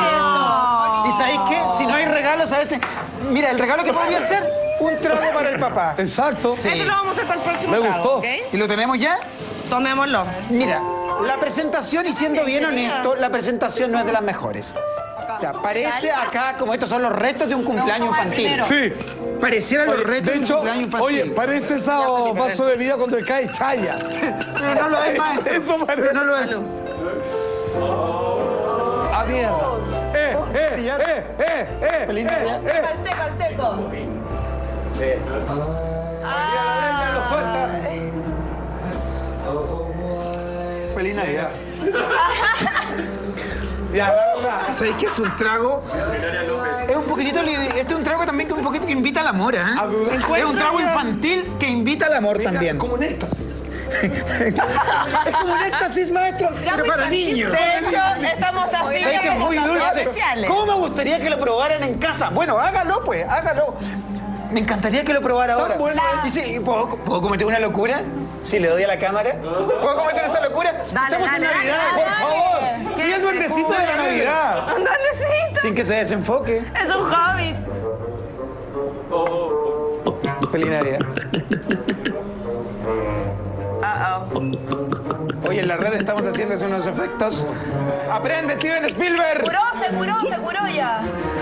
¿Y sabéis qué? Si no hay regalos a veces... Mira, el regalo que podría ser un trago para el papá. Exacto. Sí. Esto lo vamos a hacer para el próximo Me trago, gustó. ¿ok? ¿Y lo tenemos ya? Tomémoslo. Mira, la presentación, y siendo bien honesto, la presentación no es de las mejores. O sea, parece acá como estos son los restos de un cumpleaños infantil. Sí. Parecieran los Oye, restos de de un hecho, cumpleaños infantil. oye, parece esa vaso de vida cuando le cae chaya. Pero no lo es, maestro. Eso parece. Pero no lo es. ¡A mierda! Feliz Navidad. Al seco. Lo suelta. Feliz Navidad. Ya, la ¿Sabéis que es un trago? Es un poquitito... Este es un trago también que un poquito que invita al amor, ¿eh? Es un trago infantil que invita al amor también. como un éxtasis. Es como un éxtasis, maestro, pero para niños. De hecho, estamos así. ¿Sabes que es muy dulce? Especiales. ¿Cómo me gustaría que lo probaran en casa? Bueno, hágalo, pues, hágalo. Me encantaría que lo probara ahora. bueno Y sí, ¿puedo cometer una locura? Si le doy a la cámara. ¿Puedo cometer esa locura? Dale, Estamos en dale, Navidad, dale, por favor. dale. Soy el duendecito de la Navidad. ¿Un duendecito? Sin que se desenfoque. Es un hobbit. Feliz Navidad. Uh-oh. Hoy en la red estamos haciendo unos efectos. ¡Aprende, Steven Spielberg! Se curó ya.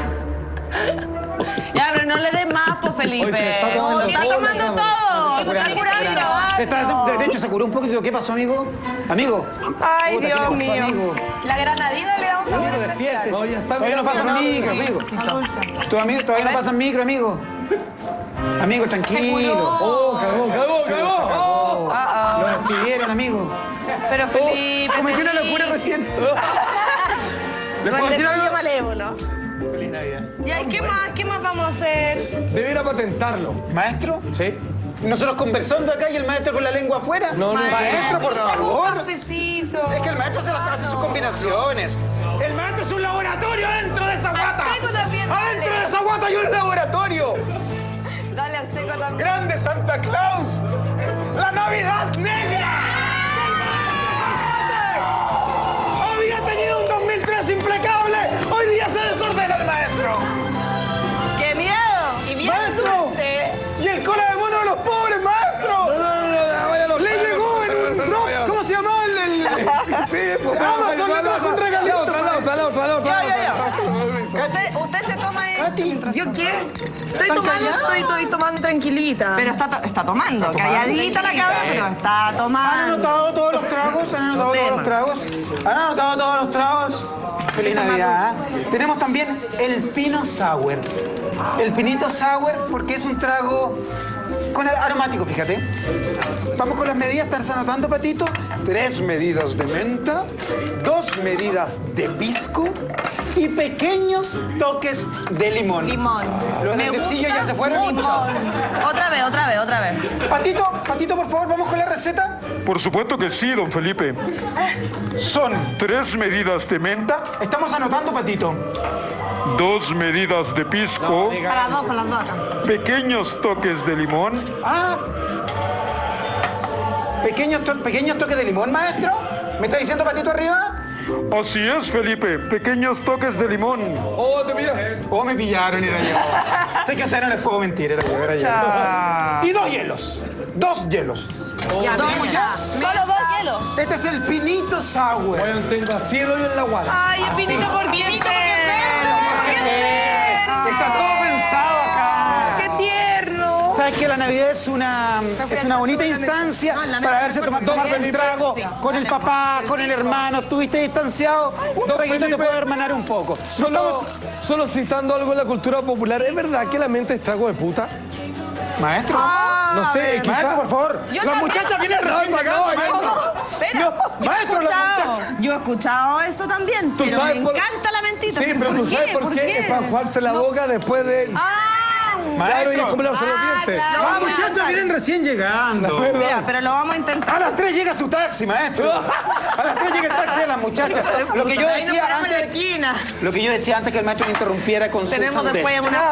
Ya, pero no le des más, po, Felipe. Oye, se está tomando Está todo. tomando todo. Se está curando. De hecho, se curó un poquito. ¿Qué pasó, amigo? Amigo. Ay, Puta, ¿qué le Dios pasó, mío. amigo? La granadina le da un sabor Amigo, especial. despierte. No, ya está. Todavía no pasan micro, amigo. Tu amigo todavía no pasan micro, amigo. Amigo, tranquilo. Oh, cagó. Lo despidieron, amigo. Pero Felipe. Cometí una locura recién. ¿Le puedo decir Duendecillo algo? malévolo. Feliz Navidad. ¿Y ahí qué más? ¿Qué más vamos a hacer? Debiera patentarlo. ¿Maestro? Sí. Nosotros conversando acá y el maestro con la lengua afuera. No, no. Maestro, por Un favor. cafecito. Es que el maestro hace sus combinaciones. El maestro es un laboratorio dentro de esa guata. seco también, Adentro dale. de esa guata hay un laboratorio. Dale al seco también. ¡Grande Santa Claus! ¡La Navidad negra! Había tenido un 2003 implacable. Hoy día se desordena el maestro. ¡Qué miedo! Y bien ¡Maestro! ¡Y el cola de mono de los pobres, maestro! ¡Le llegó en un drop! ¿Cómo se llamaba el...? Sí, eso. Amazon le trajo un regalito. Usted se toma esto. Katy, ¿Yo qué? Estoy ¿Están tomando, callados? estoy tomando tranquilita. Pero está tomando. Calladita la cabra, pero está ¿Han tomando. anotado todos los tragos? ¿Han anotado todos los tragos? ¿Han anotado todos los tragos? Feliz Navidad. Tenemos también el Pino Sour. El Pinito Sour porque es un trago con aromático, fíjate. Vamos con las medidas, ¿estás anotando, Patito? 3 medidas de menta, 2 medidas de pisco y pequeños toques de limón. Limón. Los Me dentecillos gusta ya se fueron mucho. hinchados. Otra vez. Patito, por favor, vamos con la receta. Por supuesto que sí, don Felipe. Son 3 medidas de menta. Estamos anotando, Patito. 2 medidas de pisco. Para las dos. Pequeños toques de limón. Pequeños toques de limón, maestro. ¿Me está diciendo Patito arriba? Así es, Felipe. Pequeños toques de limón. Oh, te pillaron. Oh, me pillaron, era yo. Sé que a ustedes no les puedo mentir, era yo. Y 2 hielos. 2 hielos. Ya, ya. Solo 2 hielos. Este es el pinito sour. Bueno, tengo así el hoyo en la guarda. Ay, el pinito por bien. Pinito porque es verde. Está todo pensado acá. ¡Qué tierno! ¿Sabes que la Navidad es una bonita instancia para verse tomar un trago con el papá, con el hermano? Estuviste distanciado, un traguito te puede hermanar un poco. Solo citando algo en la cultura popular, ¿es verdad que la mente es trago de puta? Maestro, no sé, maestro, por favor. Las muchachas vienen recién llegando, maestro. Maestro, yo he escuchado eso también, pero me encanta la mentita. Sí, pero tú sabes por qué. Es para jugarse la boca después de... Claro, y es como los dientes. Las muchachas vienen recién llegando. Mira, pero lo vamos a intentar. A las 3 llega su taxi, maestro. A las 3 llega el taxi de las muchachas. Lo que yo decía antes que el maestro me interrumpiera con su tenemos sandez. Después una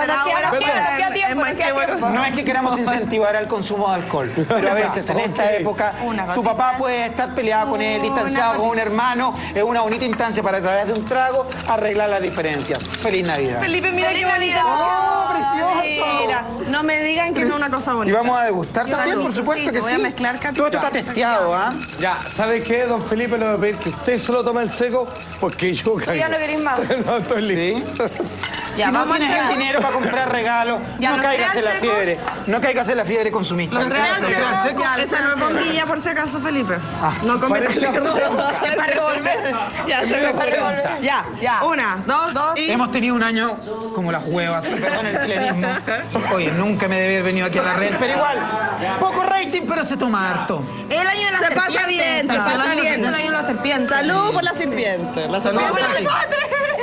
No es que queramos incentivar al consumo de alcohol, pero a veces en esta época tu papá puede estar peleado con él, distanciado con un hermano. Es una bonita instancia para a través de un trago arreglar las diferencias. Feliz Navidad. Felipe, mira qué bonita. ¡Oh, precioso! Mira, no me digan que no es una cosa bonita. Y vamos a degustar también, por supuesto que sí. Voy a mezclar todo esto está testeado, ¿ah? Ya, ¿sabe qué, don Felipe? Le voy a pedir que usted se lo tome el seco porque yo caí. Ya no queréis más. No, estoy listo. Si no tienes el dinero para comprar regalos, no caigas en la fiebre. No caigas en la fiebre consumista. Los regalos secos. Esa no es bombilla, por si acaso, Felipe. No cometas el error. Es para revolver. Ya, se me para revolver. Ya. 1, 2, y... Hemos tenido un año como las huevas, perdón el chilenismo. Oye, nunca me debe haber venido aquí a la red, pero igual, poco rating, pero se toma harto. El año de la serpiente. Se pasa bien, se pasa bien. El año de la serpiente. Salud por la serpiente. La salud por la serpiente.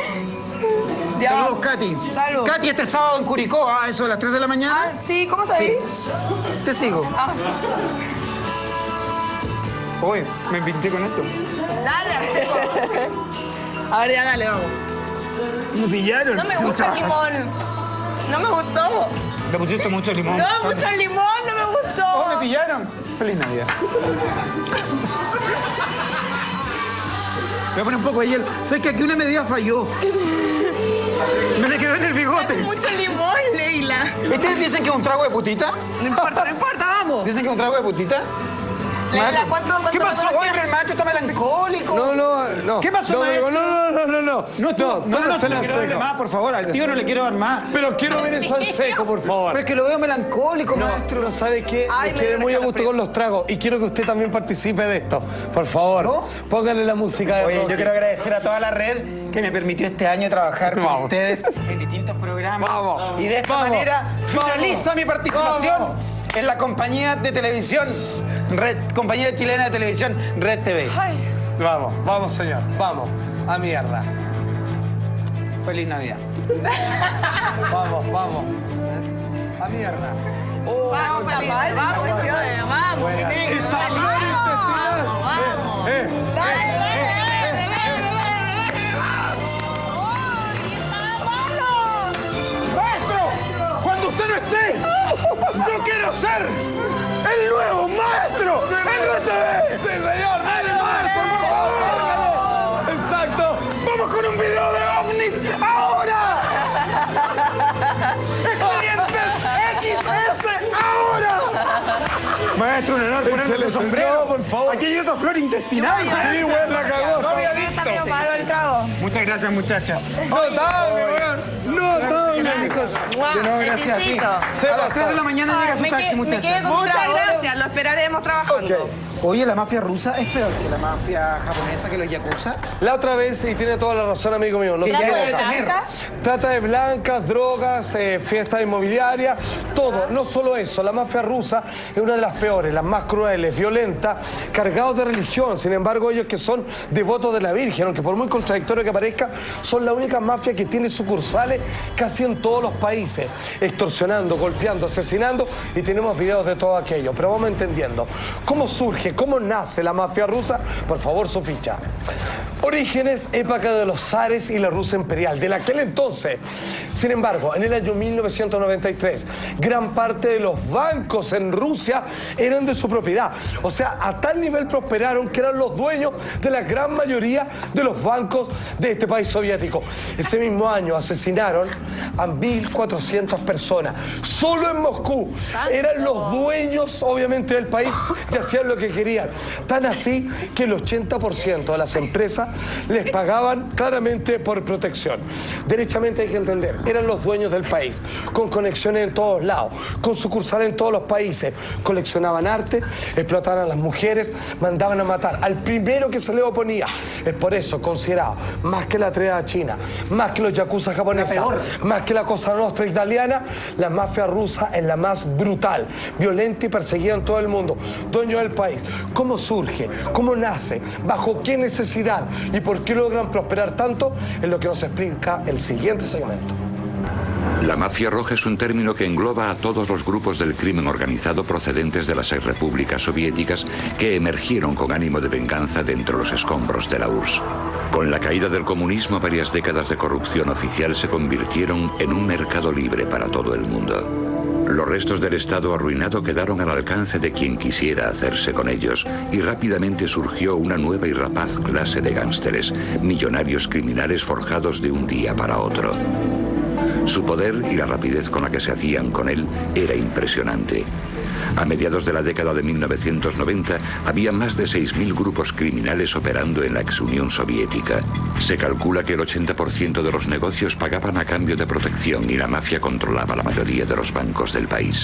Saludos, Katy. Salud. Katy, este sábado en Curicó, a eso de las 3 de la mañana. Sí, ¿cómo sabes? Te sigo. Oye, me pinté con esto. Dale. Ahora ya, dale, vamos. Me pillaron. No me gusta el limón. No me gustó. Le pusiste mucho limón. No, mucho limón, no me gustó. Oh, me pillaron. Feliz Navidad. Voy a poner un poco de hielo. ¿Sabes que aquí una medida falló? Me le quedó en el bigote. Mucho limón, Leila. ¿Ustedes dicen que es un trago de putita? No importa, vamos. ¿Dicen que es un trago de putita? Leila, ¿cuánto ¿Qué pasó? Oye, el maestro está melancólico. No. ¿Qué pasó, maestro? No, se le quiero darle más, por favor. Al tío no le quiero dar más. Pero quiero ver eso al seco, por favor. Pero es que lo veo melancólico, maestro. No sabe qué. Me quedé muy a gusto con los tragos. Y quiero que usted también participe de esto. Por favor, póngale la música de Oye, Rocky. yo quiero agradecer a toda la red que me permitió este año trabajar con ustedes en distintos programas. Y de esta manera finaliza mi participación en la compañía de televisión, compañía chilena de televisión, Red TV. Vamos, señor. Vamos. A mierda. Feliz Navidad. Vamos. A mierda. Vamos, Felipe. Vamos. Esa flor intestinal. ¡Maestro! Cuando usted no esté, yo quiero ser el nuevo maestro en Red TV. ¡Sí, señor! ¡Dale, maestro, por favor! ¡Exacto! ¡Vamos con un video de ovnis ahora! ¡Expedientes XS ahora! Maestro, un honor ponerse el sombrero. Por favor. Aquí hay otra flor intestinal. Sí, güey, la cagó. No había visto. Muchas gracias, muchachas. No, No, gracias a ti. A las 3 de la mañana llega su taxi, muchachas. Muchas gracias, lo esperaremos trabajando. Oye, ¿la mafia rusa es peor que la mafia japonesa, que los yakuza? La otra vez, y tiene toda la razón, amigo mío, no se equivoca. Trata de blancas, drogas, fiestas inmobiliarias, todo. No solo eso, la mafia rusa es una de las peores, las más crueles, violentas, cargados de religión. Sin embargo, ellos que son devotos de la Virgen, aunque por muy contradictorio que parezca, son la única mafia que tiene sucursales casi en en todos los países, extorsionando, golpeando, asesinando, y tenemos videos de todo aquello. Pero vamos entendiendo. ¿Cómo surge, cómo nace la mafia rusa? Por favor, su ficha. Orígenes, época de los zares y la Rusia imperial, de aquel entonces. Sin embargo, en el año 1993, gran parte de los bancos en Rusia eran de su propiedad. O sea, a tal nivel prosperaron que eran los dueños de la gran mayoría de los bancos de este país soviético. Ese mismo año asesinaron a 1.400 personas. Solo en Moscú eran los dueños, obviamente, del país y hacían lo que querían. Tan así que el 80% de las empresas les pagaban claramente por protección. Derechamente hay que entender, eran los dueños del país, con conexiones en todos lados, con sucursales en todos los países, coleccionaban arte, explotaban a las mujeres, mandaban a matar al primero que se le oponía. Es por eso considerado, más que la tregua china, más que los yakuza japoneses, más que la Cosa Nostra italiana, la mafia rusa es la más brutal, violenta y perseguida en todo el mundo, dueño del país. ¿Cómo surge? ¿Cómo nace? ¿Bajo qué necesidad? ¿Y por qué logran prosperar tanto? Es lo que nos explica el siguiente segmento. La mafia roja es un término que engloba a todos los grupos del crimen organizado procedentes de las exrepúblicas soviéticas que emergieron con ánimo de venganza de entre los escombros de la URSS. Con la caída del comunismo, varias décadas de corrupción oficial se convirtieron en un mercado libre para todo el mundo. Los restos del Estado arruinado quedaron al alcance de quien quisiera hacerse con ellos, y rápidamente surgió una nueva y rapaz clase de gánsteres, millonarios criminales forjados de un día para otro. Su poder y la rapidez con la que se hacían con él era impresionante. A mediados de la década de 1990 había más de 6.000 grupos criminales operando en la ex Unión Soviética. Se calcula que el 80% de los negocios pagaban a cambio de protección y la mafia controlaba la mayoría de los bancos del país.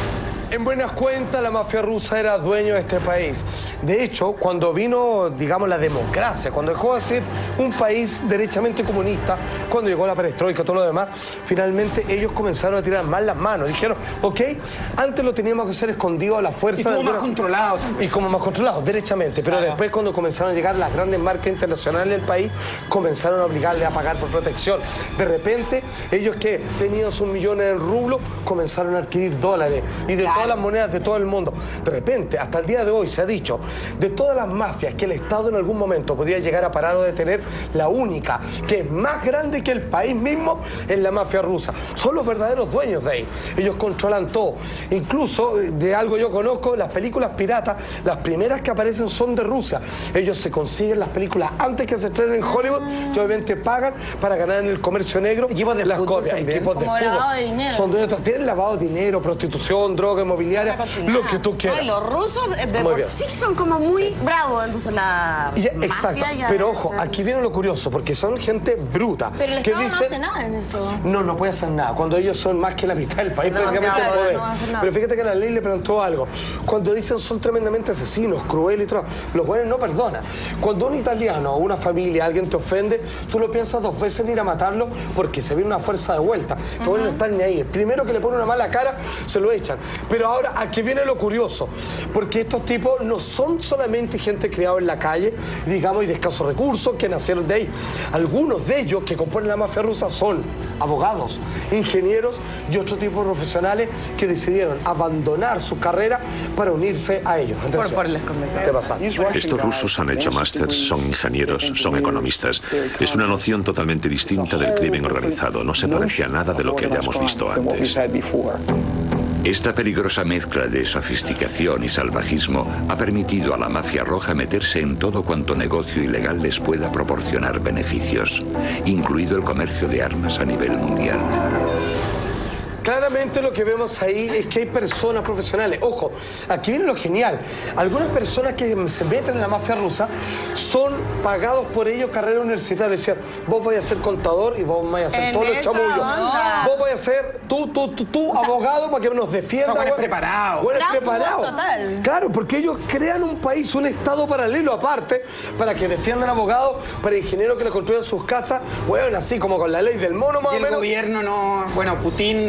En buenas cuentas, la mafia rusa era dueño de este país. De hecho, cuando vino, digamos, la democracia, cuando dejó de ser un país derechamente comunista, cuando llegó la perestroika y todo lo demás, finalmente ellos comenzaron a tirar más las manos. Dijeron, ok, antes lo teníamos que hacer escondido a la fuerza. Y como más controlados. Y como más controlados, derechamente. Pero después, cuando comenzaron a llegar las grandes marcas internacionales del país, comenzaron a obligarle a pagar por protección. De repente, ellos que tenían sus millones en rublos, comenzaron a adquirir dólares. Y de todas las monedas de todo el mundo. De repente, hasta el día de hoy se ha dicho, de todas las mafias que el Estado en algún momento podría llegar a parar o detener, la única que es más grande que el país mismo es la mafia rusa. Son los verdaderos dueños de ahí. Ellos controlan todo. Incluso, de algo yo conozco, las películas piratas, las primeras que aparecen son de Rusia. Ellos se consiguen las películas antes que se estrenen en Hollywood y obviamente pagan para ganar en el comercio negro. Equipos de las fútbol copias. Equipos de como fútbol. lavado de dinero. Son dueños, tienen lavado de dinero, prostitución, droga inmobiliaria, lo que tú quieras. Ay, los rusos de por sí son como muy bravos, entonces la exacto, mafia ya pero debe ojo, ser. aquí viene lo curioso, porque son gente bruta. Pero el que Estado dicen, no hace nada en eso. no puede hacer nada, cuando ellos son más que la mitad del país, No, prácticamente sí, el poder. no va a hacer nada. Pero fíjate que la ley le preguntó algo. Cuando dicen son tremendamente asesinos, crueles y todo, los buenos no perdonan. Cuando un italiano o una familia, alguien te ofende, tú lo piensas dos veces en ir a matarlo porque se viene una fuerza de vuelta. Te vuelven a estar ni ahí. El primero que le pone una mala cara, se lo echan. Pero ahora, aquí viene lo curioso, porque estos tipos no son solamente gente criada en la calle, digamos, y de escasos recursos, que nacieron de ahí. Algunos de ellos que componen la mafia rusa son abogados, ingenieros y otro tipo de profesionales que decidieron abandonar su carrera para unirse a ellos. Por el escondite. ¿Qué pasa? Estos rusos han hecho másters, son ingenieros, son economistas. Es una noción totalmente distinta del crimen organizado. No se parece a nada de lo que hayamos visto antes. Esta peligrosa mezcla de sofisticación y salvajismo ha permitido a la mafia roja meterse en todo cuanto negocio ilegal les pueda proporcionar beneficios, incluido el comercio de armas a nivel mundial. Claramente lo que vemos ahí es que hay personas profesionales. Ojo, aquí viene lo genial. Algunas personas que se meten en la mafia rusa son pagados por ellos carrera universitaria. Decían, vos vais a ser contador y vos vais a ser todo el chamullo. Vos vais a ser tú, abogado para que nos defienda. Son buenos preparados. Buenos preparados. Total. Claro, porque ellos crean un país, un estado paralelo aparte, para que defiendan abogados, para ingenieros que le construyan sus casas. Bueno, así como con la ley del mono más o menos. El gobierno no... Bueno, Putin... Ya no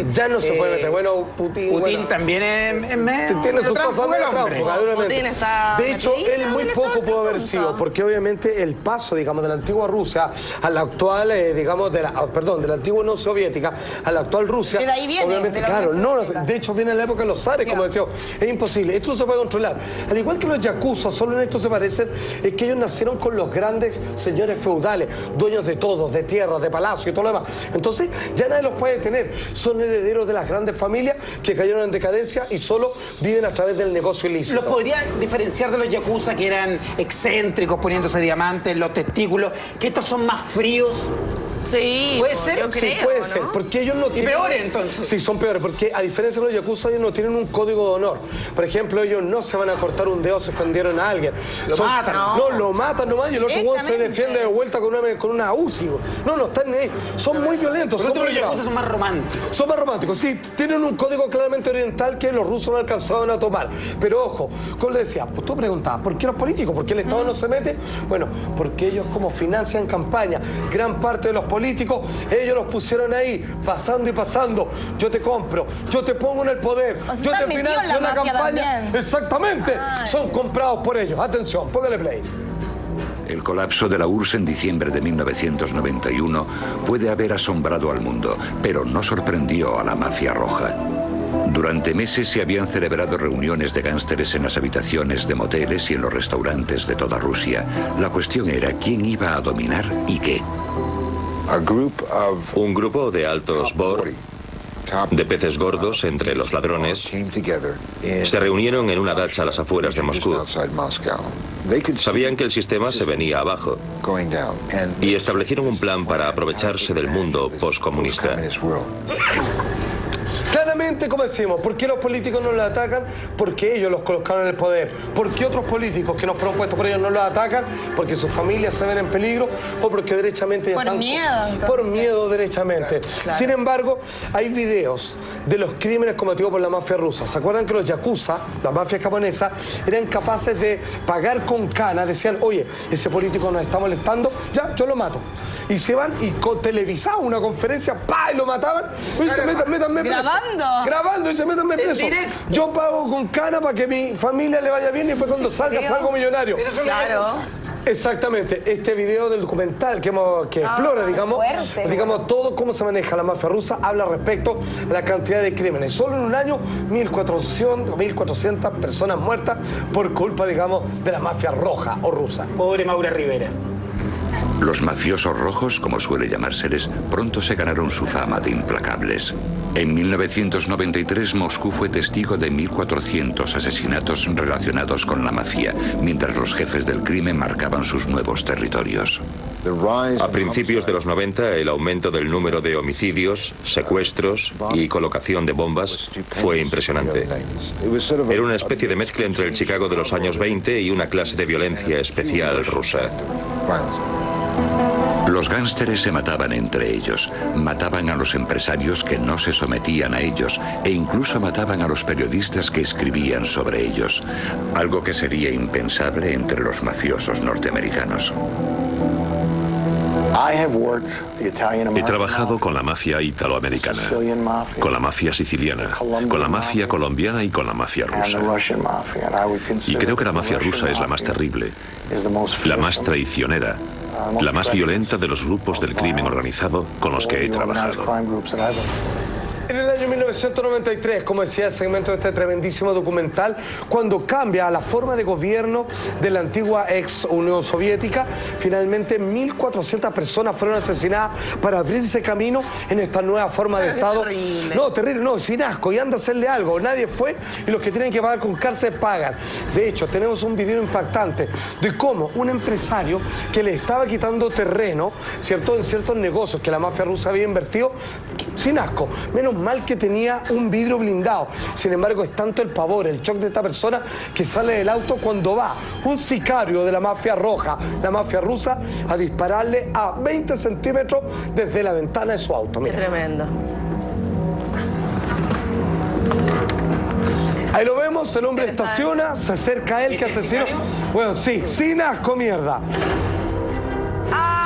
se puede meter. Bueno, Putin también es medio... Tiene sus cosas medio tránsfugas, Putin está... De hecho, él muy poco pudo haber sido, porque obviamente el paso, digamos, de la antigua Rusia a la actual, digamos, de la antigua Unión Soviética a la actual Rusia. De ahí viene. Obviamente, claro, de hecho viene en la época de los zares, como decía, es imposible. Esto no se puede controlar. Al igual que los yakuza, solo en esto se parecen, es que ellos nacieron con los grandes señores feudales, dueños de todo, de tierras, de palacio y todo lo demás. Entonces, ya nadie los puede tener. Son herederos de las grandes familias que cayeron en decadencia y solo viven a través del negocio ilícito. ¿Los podría diferenciar de los yakuza que eran excéntricos, poniéndose diamantes en los testículos, que estos son más fríos? Sí, ¿puede ser? Yo creo, sí, puede ser, porque ellos no tienen... ¿Y peores, entonces? Sí, son peores, porque a diferencia de los yakuza, ellos no tienen un código de honor. Por ejemplo, ellos no se van a cortar un dedo si ofendieron a alguien. Lo matan. No, lo matan nomás y el otro hueón se defiende de vuelta con una UCI. No están ahí. Son muy violentos. Por otro, los yakuza son más románticos. Son más románticos, sí. Tienen un código claramente oriental que los rusos no alcanzaban a tomar. Pero ojo, como le decía, pues tú preguntabas, ¿por qué los políticos? ¿Por qué el Estado no se mete? Bueno, porque ellos como financian campaña, gran parte de los políticos, ellos los pusieron ahí, pasando y pasando. Yo te compro, yo te pongo en el poder, o sea, yo te financio una campaña. También. Exactamente. Ay. Son comprados por ellos. Atención, póngale play. El colapso de la URSS en diciembre de 1991 puede haber asombrado al mundo, pero no sorprendió a la mafia roja. Durante meses se habían celebrado reuniones de gánsteres en las habitaciones de moteles y en los restaurantes de toda Rusia. La cuestión era quién iba a dominar y qué. Un grupo de altos Bor, de peces gordos entre los ladrones, se reunieron en una dacha a las afueras de Moscú. Sabían que el sistema se venía abajo y establecieron un plan para aprovecharse del mundo postcomunista. Claramente, como decimos, ¿por qué los políticos no los atacan? Porque ellos los colocaron en el poder. ¿Por qué otros políticos que no fueron puestos por ellos no los atacan? Porque sus familias se ven en peligro o porque derechamente ya están... Miedo, entonces. Por miedo, derechamente. Claro. Sin embargo, hay videos de los crímenes cometidos por la mafia rusa. ¿Se acuerdan que los yakuza, la mafia japonesa, eran capaces de pagar con cana? Decían, oye, ese político nos está molestando, ya, yo lo mato. Y se van y televisaban una conferencia, ¡pa! Y lo mataban. Y se métanme preso. Grabando y se métanme preso. Yo pago con cana para que mi familia le vaya bien y después cuando salga salgo millonario. Claro. Exactamente. Este video del documental que explora, digamos, todo cómo se maneja la mafia rusa, habla respecto a la cantidad de crímenes. Solo en un año, 1.400 personas muertas por culpa, digamos, de la mafia roja o rusa. Pobre Maura Rivera. Los mafiosos rojos, como suele llamárseles, pronto se ganaron su fama de implacables. En 1993, Moscú fue testigo de 1.400 asesinatos relacionados con la mafia, mientras los jefes del crimen marcaban sus nuevos territorios. A principios de los 90, el aumento del número de homicidios, secuestros y colocación de bombas fue impresionante. Era una especie de mezcla entre el Chicago de los años 20 y una clase de violencia especial rusa. Los gánsteres se mataban entre ellos, mataban a los empresarios que no se sometían a ellos e incluso mataban a los periodistas que escribían sobre ellos, algo que sería impensable entre los mafiosos norteamericanos. He trabajado con la mafia italoamericana, con la mafia siciliana, con la mafia colombiana y con la mafia rusa. Y creo que la mafia rusa es la más terrible, la más traicionera, la más violenta de los grupos del crimen organizado con los que he trabajado. En el año 1993, como decía el segmento de este tremendísimo documental, cuando cambia la forma de gobierno de la antigua ex Unión Soviética, finalmente 1.400 personas fueron asesinadas para abrirse camino en esta nueva forma de Estado. Terrible. No, terrible, no, sin asco, y anda a hacerle algo. Nadie fue y los que tienen que pagar con cárcel pagan. De hecho, tenemos un video impactante de cómo un empresario que le estaba quitando terreno, ¿cierto?, en ciertos negocios que la mafia rusa había invertido, sin asco, menos mal que tenía un vidrio blindado. Sin embargo, es tanto el pavor, el shock de esta persona que sale del auto cuando va un sicario de la mafia roja, la mafia rusa, a dispararle a 20 centímetros desde la ventana de su auto. Mira. Qué tremendo. Ahí lo vemos, el hombre estaciona, se acerca a él, que asesino. Bueno, sí, sin asco, mierda.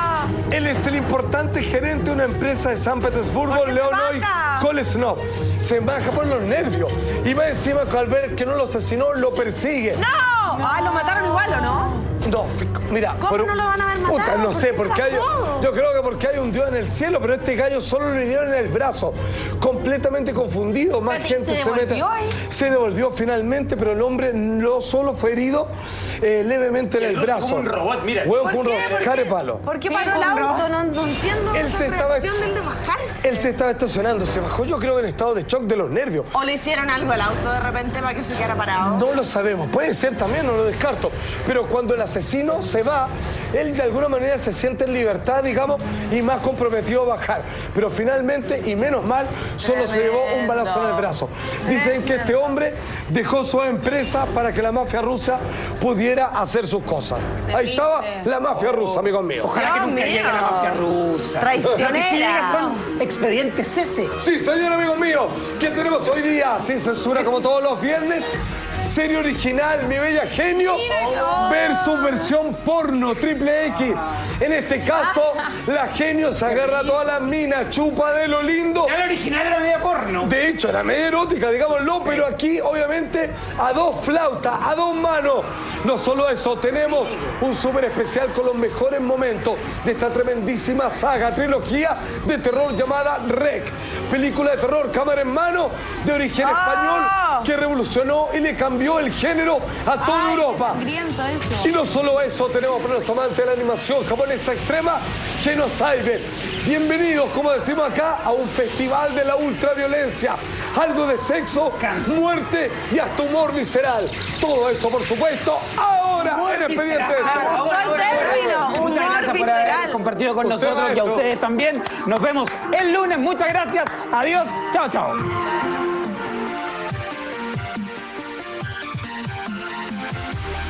Él es el importante gerente de una empresa de San Petersburgo, Leonid Kolesnov. Se baja por los nervios. Y va encima al ver que no lo asesinó, lo persigue. ¡No! Ah, ¿lo mataron igual o no? No, mira. ¿Cómo no lo van a haber matado? Puta, no sé, porque yo creo que porque hay un Dios en el cielo, pero este gallo solo le hirieron en el brazo. Completamente confundido. Más gente se mete. Se devolvió finalmente, pero el hombre no solo fue herido levemente en el brazo. Como un robot, mira. Huevo como un robot. Carepalo. ¿Por qué paró el auto? No entiendo la reacción del de bajarse. Él se estaba estacionando, se bajó yo creo en estado de shock de los nervios. ¿O le hicieron algo al auto de repente para que se quedara parado? No lo sabemos, puede ser también, no lo descarto. Pero cuando el asesino se va, él de alguna manera se siente en libertad, digamos, y más comprometido a bajar. Pero finalmente, y menos mal, solo se llevó un balazo en el brazo. Dicen que este hombre dejó su empresa para que la mafia rusa pudiera hacer sus cosas. Ahí estaba la mafia rusa, amigos míos. Ojalá que nunca llegue la mafia rusa. Traicionera. Lo que sí llega son expedientes ese. Sí, señor, amigo mío. ¿Qué tenemos hoy día? Sin censura, como todos los viernes. Serie original, Mi Bella Genio, versus versión porno, triple X. En este caso, la Genio se agarra a todas las minas, chupa de lo lindo. Ya la original era media porno. De hecho, era media erótica, digámoslo, pero aquí, obviamente, a dos flautas, a dos manos. No solo eso, tenemos un súper especial con los mejores momentos de esta tremendísima saga, trilogía de terror llamada REC. Película de terror, cámara en mano, de origen español, que revolucionó y le cambió el género a toda Europa. Y no solo eso, tenemos para los amantes de la animación japonesa extrema, Genocyber. Bienvenidos, como decimos acá, a un festival de la ultraviolencia. Algo de sexo, muerte y hasta humor visceral. Todo eso, por supuesto, ahora en Expediente S. Muchas gracias por haber compartido con nosotros y a ustedes también. Nos vemos el lunes. Muchas gracias. Adiós. Chao, chao.